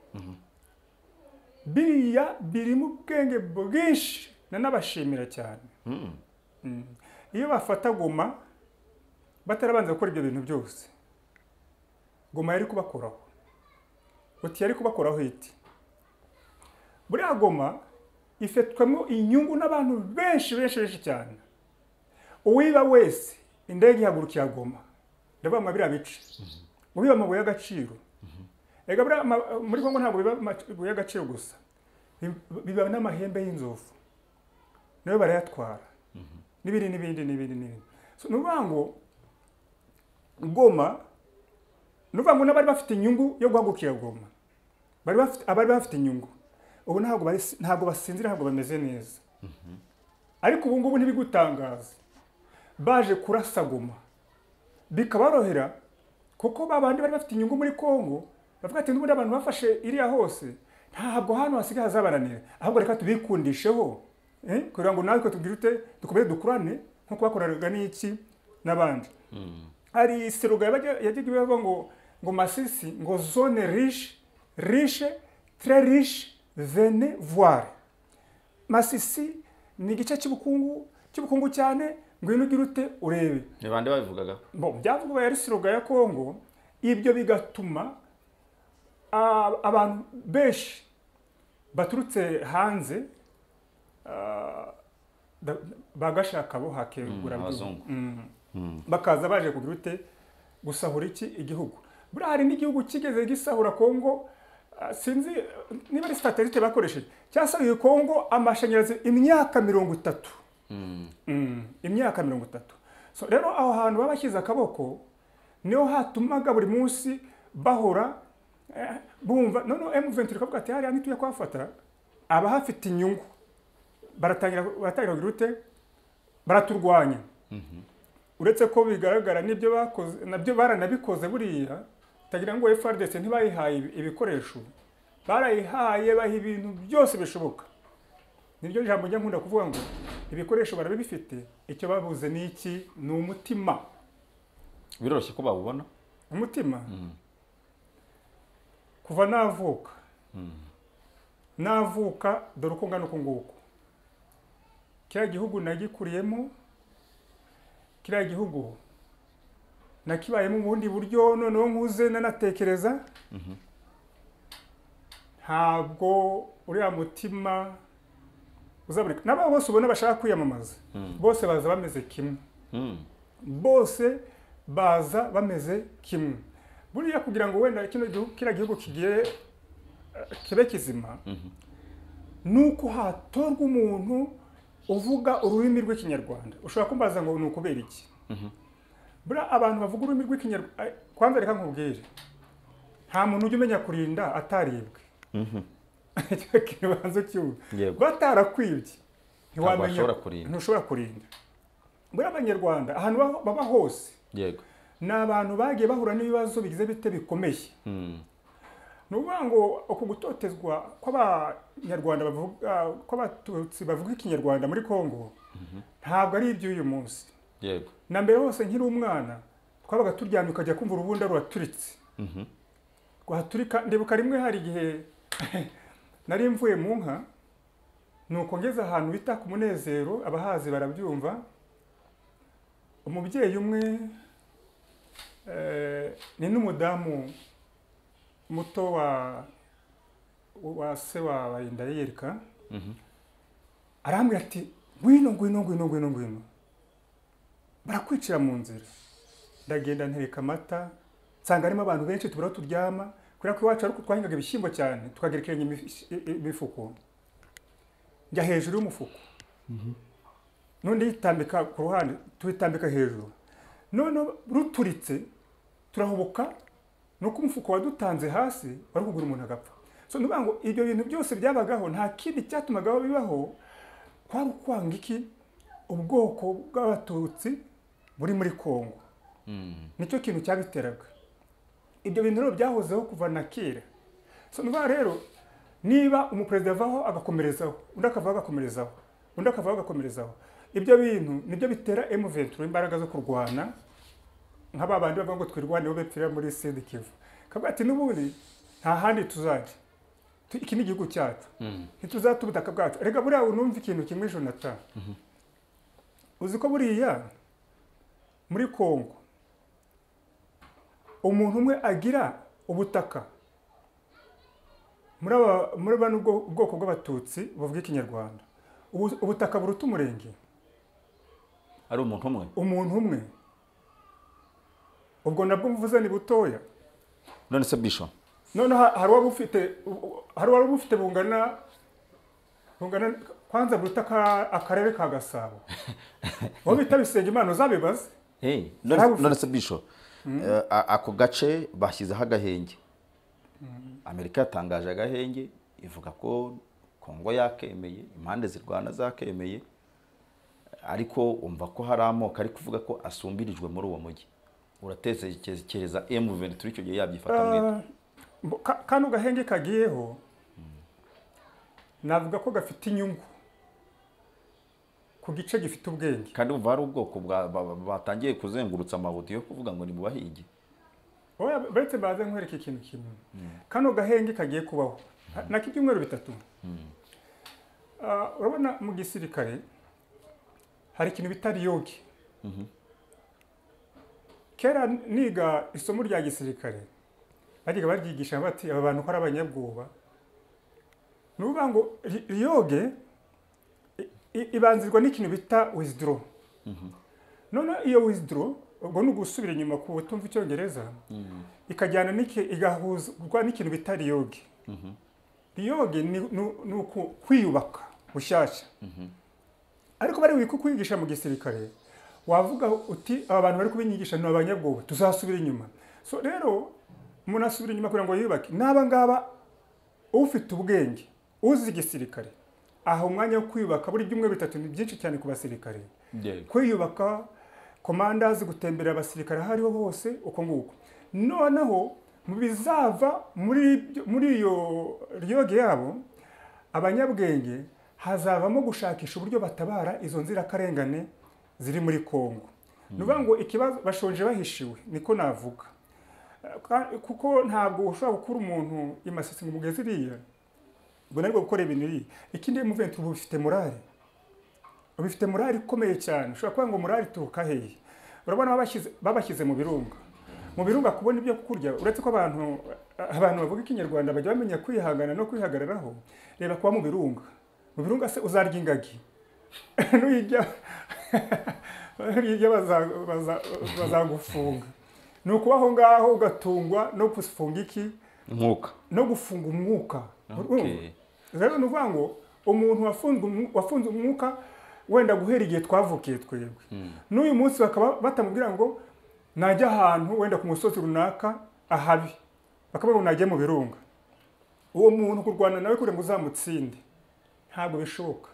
Biriya biri mu bwenge bwinshi nanabashimira cyane. Iyo bafata Goma batarabanza gukora ibyo bintu byose, Goma yari kubakoraho. Uti yari kubakoraho iti. Buriya Goma ifetwemo inyungu n'abantu benshi cyane. Uwiba wese indege ihagurukira Goma, ndavuga mabira bice. Uwiba amabuye y'agaciro. Ega muri Kongo ntabwo biba amabuye y'agaciro gusa, biba n'amahembe y'inzovu nayo barayatwara, n'ibindi. So nuvuga ngo Goma, nuvuga ngo n'abari bafite inyungu yo guhagurukira Goma, abari bafite inyungu ubu ntabwo basinzira, ntabwo bameze neza. Ariko ubu ngubu ntibigutangaza, baje kurasa Goma bikabarohera, kuko babandi bari bafite inyungu muri Kongo bavuga ati n'ubundi abantu bafashe iriya hose ntabwo hano hasigaye hazabaranira, ahubwo reka tubikundisheho kugira ngo natwe tubwirute dukomeze dukurane nkuko bakoraga n'iki n'abandi. Hari seruga yagiye bavuga ngo Masisi ngo zone riche très riche, venez voir. Masisi ni igice cy'ubukungu cyane, ngwino ugirute urebe. Ni bande babivugaga? Byavuga yari seruga ya Kongo, ibyo bigatuma abantu benshi baturutse hanze bagashaka bo hakegura bakaza baje kugirute gusahura iki igihugu. Buriya hari n'igihugu kigeze gisahura Kongo, sinzi niba ari satellite bakoresheje, cyasahuye Kongo amashanyarazi imyaka 30. Imyaka 30. So rero aho hantu babashyize akaboko niho hatumaga buri munsi bahora bumva none M23 kavuga ati hari anituye kwafata abahafite inyungu baratangira gurute baraturwanya. Uretse ko bigaragara nibyo bakoze nabyo baranabikoze buriya, tagira ngo FARDC ntibayihaye ibikoresho, barayihaye baha ibintu byose bishoboka. Nibyo jambo njya nkunda kuvuga ngo ibikoresho barabifite, icyo babuze ni iki? Ni umutima. Biroroshye ko babubona umutima. Kuva navuka dore uko ngana uko nguko, kiriya gihugu nagikuriyemo, kiriya gihugu nakibayemo ubundi buryo, noneho nkuze nanatekereza. Ntabwo uriya mutima uzaboneka. N'abo bose ubona bashaka kwiyamamaza bose baza bameze kimwe. Bose baza bameze kimwe. Buriya kugira ngo wenda kiriya gihugu kigiye kibe kizima, nuko hatorwa umuntu uvuga ururimi rw'ikinyarwanda. Ushobora kumbaza ngo nuko kubera iki? Buriya abantu bavuga ururimi rw'ikinyarwanda, kwanza reka nkubwire, nta muntu ujya umenya kurinda ataribwe. Kibanzo cy'ubu batarakwibye ntushobora kurinda. Buriya Abanyarwanda ahantu baba hose, yego, ni abantu bagiye bahura n'ibibazo bigize bite bikomeye. Nuvuga ngo uko gutotezwa kw'Abanyarwanda bavuga kw'Abatutsi bavuga ikinyarwanda muri Kongo ntabwo ari iby'uyu munsi. Yego. Na mbere hose nkiri umwana twabaga turyamye ukajya kumva urubunda ruraturitse. Rwaturika. Ndibuka rimwe hari igihe nari mvuye mu nka, nuko ngeze ahantu bita ku Munezero, abahazi barabyumva. Umubyeyi umwe ni n'umudamu muto wa se wa Bayindayereka, arambwira ati ngwino barakwicira mu nzira. Ndagenda ntereka amata, nsanga harimo abantu benshi tubura turyama, kubera ko iwacu ariko twahingaga ibishyimbo cyane tukagerekeranya imifuko. Njya hejuru y'umufuko, none yitambika ku ruhande, tuyitambika hejuru, none ruturitse turahubuka, nuko umufuko wadutanze hasi wari kugura umuntu agapfa. So nuvuga ngo ibyo bintu byose byabagaho, nta kindi cyatumagaho bibaho, kwari ukwanga iki? Ubwoko bw'Abatutsi buri muri Kongo. Nicyo kintu cyabiteraga. Ibyo bintu rero byahozeho kuva na kera. So nuvuga rero niba umuperezida avaho agakomerezaho, undi akavaho agakomerezaho, undi akavaho agakomerezaho, ibyo bintu nibyo bitera M23 imbaraga zo kurwana nk'aba bandi bavuga ngo twirwaneho bepfira muri Sud Kivu. Kavuga ati n'ubundi nta handi tuzaje, iki ni igihugu cyacu, ntituzata ubutaka bwacu. Rega buriya unumva ikintu kimwe Jonathan, uzi ko buriya muri Kongo umuntu umwe agira ubutaka muri bano ubwoko bw'abatutsi bavuga ikinyarwanda, ubutaka buruta umurenge ari umuntu umwe. Ubwo nabwo mvuze ni butoya. None se Bisho, none hari waba ufite bungana kwanza buruta akarere ka Gasabo. Wowe bita Bisengimana uzabibaze. None se Bisho, ako gace bashyizeho agahenge. Amerika yatangaje agahenge ivuga ko Kongo yakemeye, impande zirwana zakemeye, ariko umva ko hari amoko ari kuvuga ko asumbirijwe muri uwo mujyi. Uratekereza M23 icyo gihe yabyifata mwita? Kano gahenge kagiyeho navuga ko gafite inyungu ku gice gifite ubwenge. Kandi umva hari ubwoko batangiye kuzengurutsa amabuto yo kuvuga ngo ni mu bahigi. Oya betse baze nkwereka ikintu kimwe. Kano gahenge kagiye kubaho nako ibyumweru bitatu. Urabona mu gisirikare hari ikintu bitari yogi. Kera niga isomo rya gisirikare bagiga baryigisha bati aba bantu ko ari abanyabwoba. Nuvuga ngo yoge ibanzirwa n'ikintu bita withdraw. None iyo withdraw ubwo ni ugusubira inyuma ku butumva icyongereza ikajyana igahuzwa n'ikintu bita yoge. Yoge ni kwiyubaka bushyashya. Ariko bari kwigisha mu gisirikare wavuga uti aba bantu bari kubinyigisha ni abanyabwoba, tuzasubira inyuma. So rero umuntu asubira inyuma kugira ngo yubake. N'aba ngaba ufite ubwenge uzi igisirikare aho umwanya wo kwiyubaka buri byumwe bitatu ni byinshi cyane ku basirikare. Kwiyubaka, komandazi, gutembera abasirikare hariho hose uko nguko. Noneho mu bizava muri iyo ryoge yabo abanyabwenge hazavamo gushakisha uburyo batabara izo nzirakarengane ziri muri Kongo. Nuvuga ngo ikibazo bashonje bahishiwe niko navuga. Kuko ntabwo ushobora gukura umuntu imasisi mu mugezi iriya ngo narwo gukora ibintu iri. Ikindi M23 ubifite morale ikomeye cyane. Ushobora kuba ngo morale turuka hehe. Urabona babashyize mu birunga. Mu birunga kubona ibyo kurya uretse ko abantu bavuga ikinyarwanda bajya bamenya kwihangana no kwihagararaho. Reba kuba mu birunga. Mu birunga se uzarya ingagi. Nuyijya bazagufunga. Nuko aho ngaho ugatungwa no gufunga iki? Umwuka. No gufunga umwuka. Rero nuvuga ngo umuntu wafunze umwuka wenda guhera igihe twavukiye twebwe. N'uyu munsi bakaba batamubwira ngo najya ahantu wenda ku musozi runaka ahabi. Bakavuga ngo najye mu birunga. Uwo muntu kurwana nawe kugira ngo uzamutsinde ntabwo bishoboka.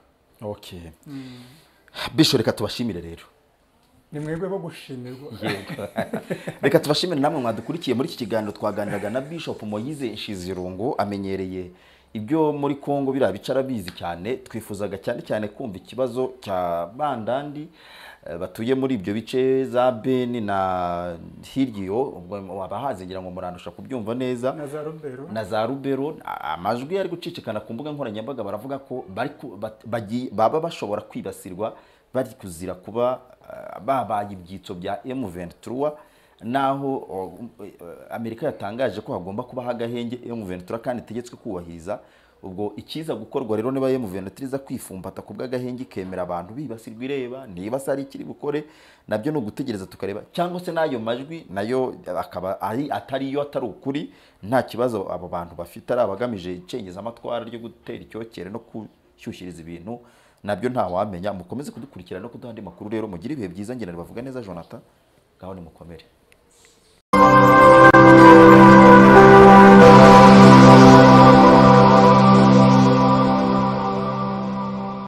Bisho, reka tubashimire rero. Ni mwebwe bo gushimirwa. Reka tubashimire namwe mwadukurikiye muri iki kiganiro twaganiraga na Bishop Moise Nshizirungu. Amenyereye ibyo muri Kongo biriya bicara bizi cyane. Twifuzaga cyane kumva ikibazo cya bandandi batuye muri ibyo bice za Beni na Hiryo. Wabahaze ngira ngo murandusha kubyumva neza. Na za Rubero. Amajwi yari gucicikana ku mbuga nkoranyambaga baravuga ko baba bashobora kwibasirwa bari kuzira kuba babaye ibyitso bya M23, naho Amerika yatangaje ko hagomba kuba hagahenge M23 kandi itegetswe kubahiriza. Ubwo ikiza gukorwa rero niba M23 za kwifumbata ku bw'agahenge kemera abantu bibasirwa ireba niba sari ikiri bukore nabyo no gutegereza tukareba, cyangwa se nayo majwi nayo akaba atari yo atari ukuri. Nta kibazo abo bantu bafite ari abagamije icengeza amatwara ryo gutera icyokere no kushyushyiriza ibintu, nabyo nta wamenya. Mukomeze kudukurikira no kuduha andi makuru rero. Mugira ibihe byiza. Ngena bavuga neza Jonathan, gaho ni mukomere.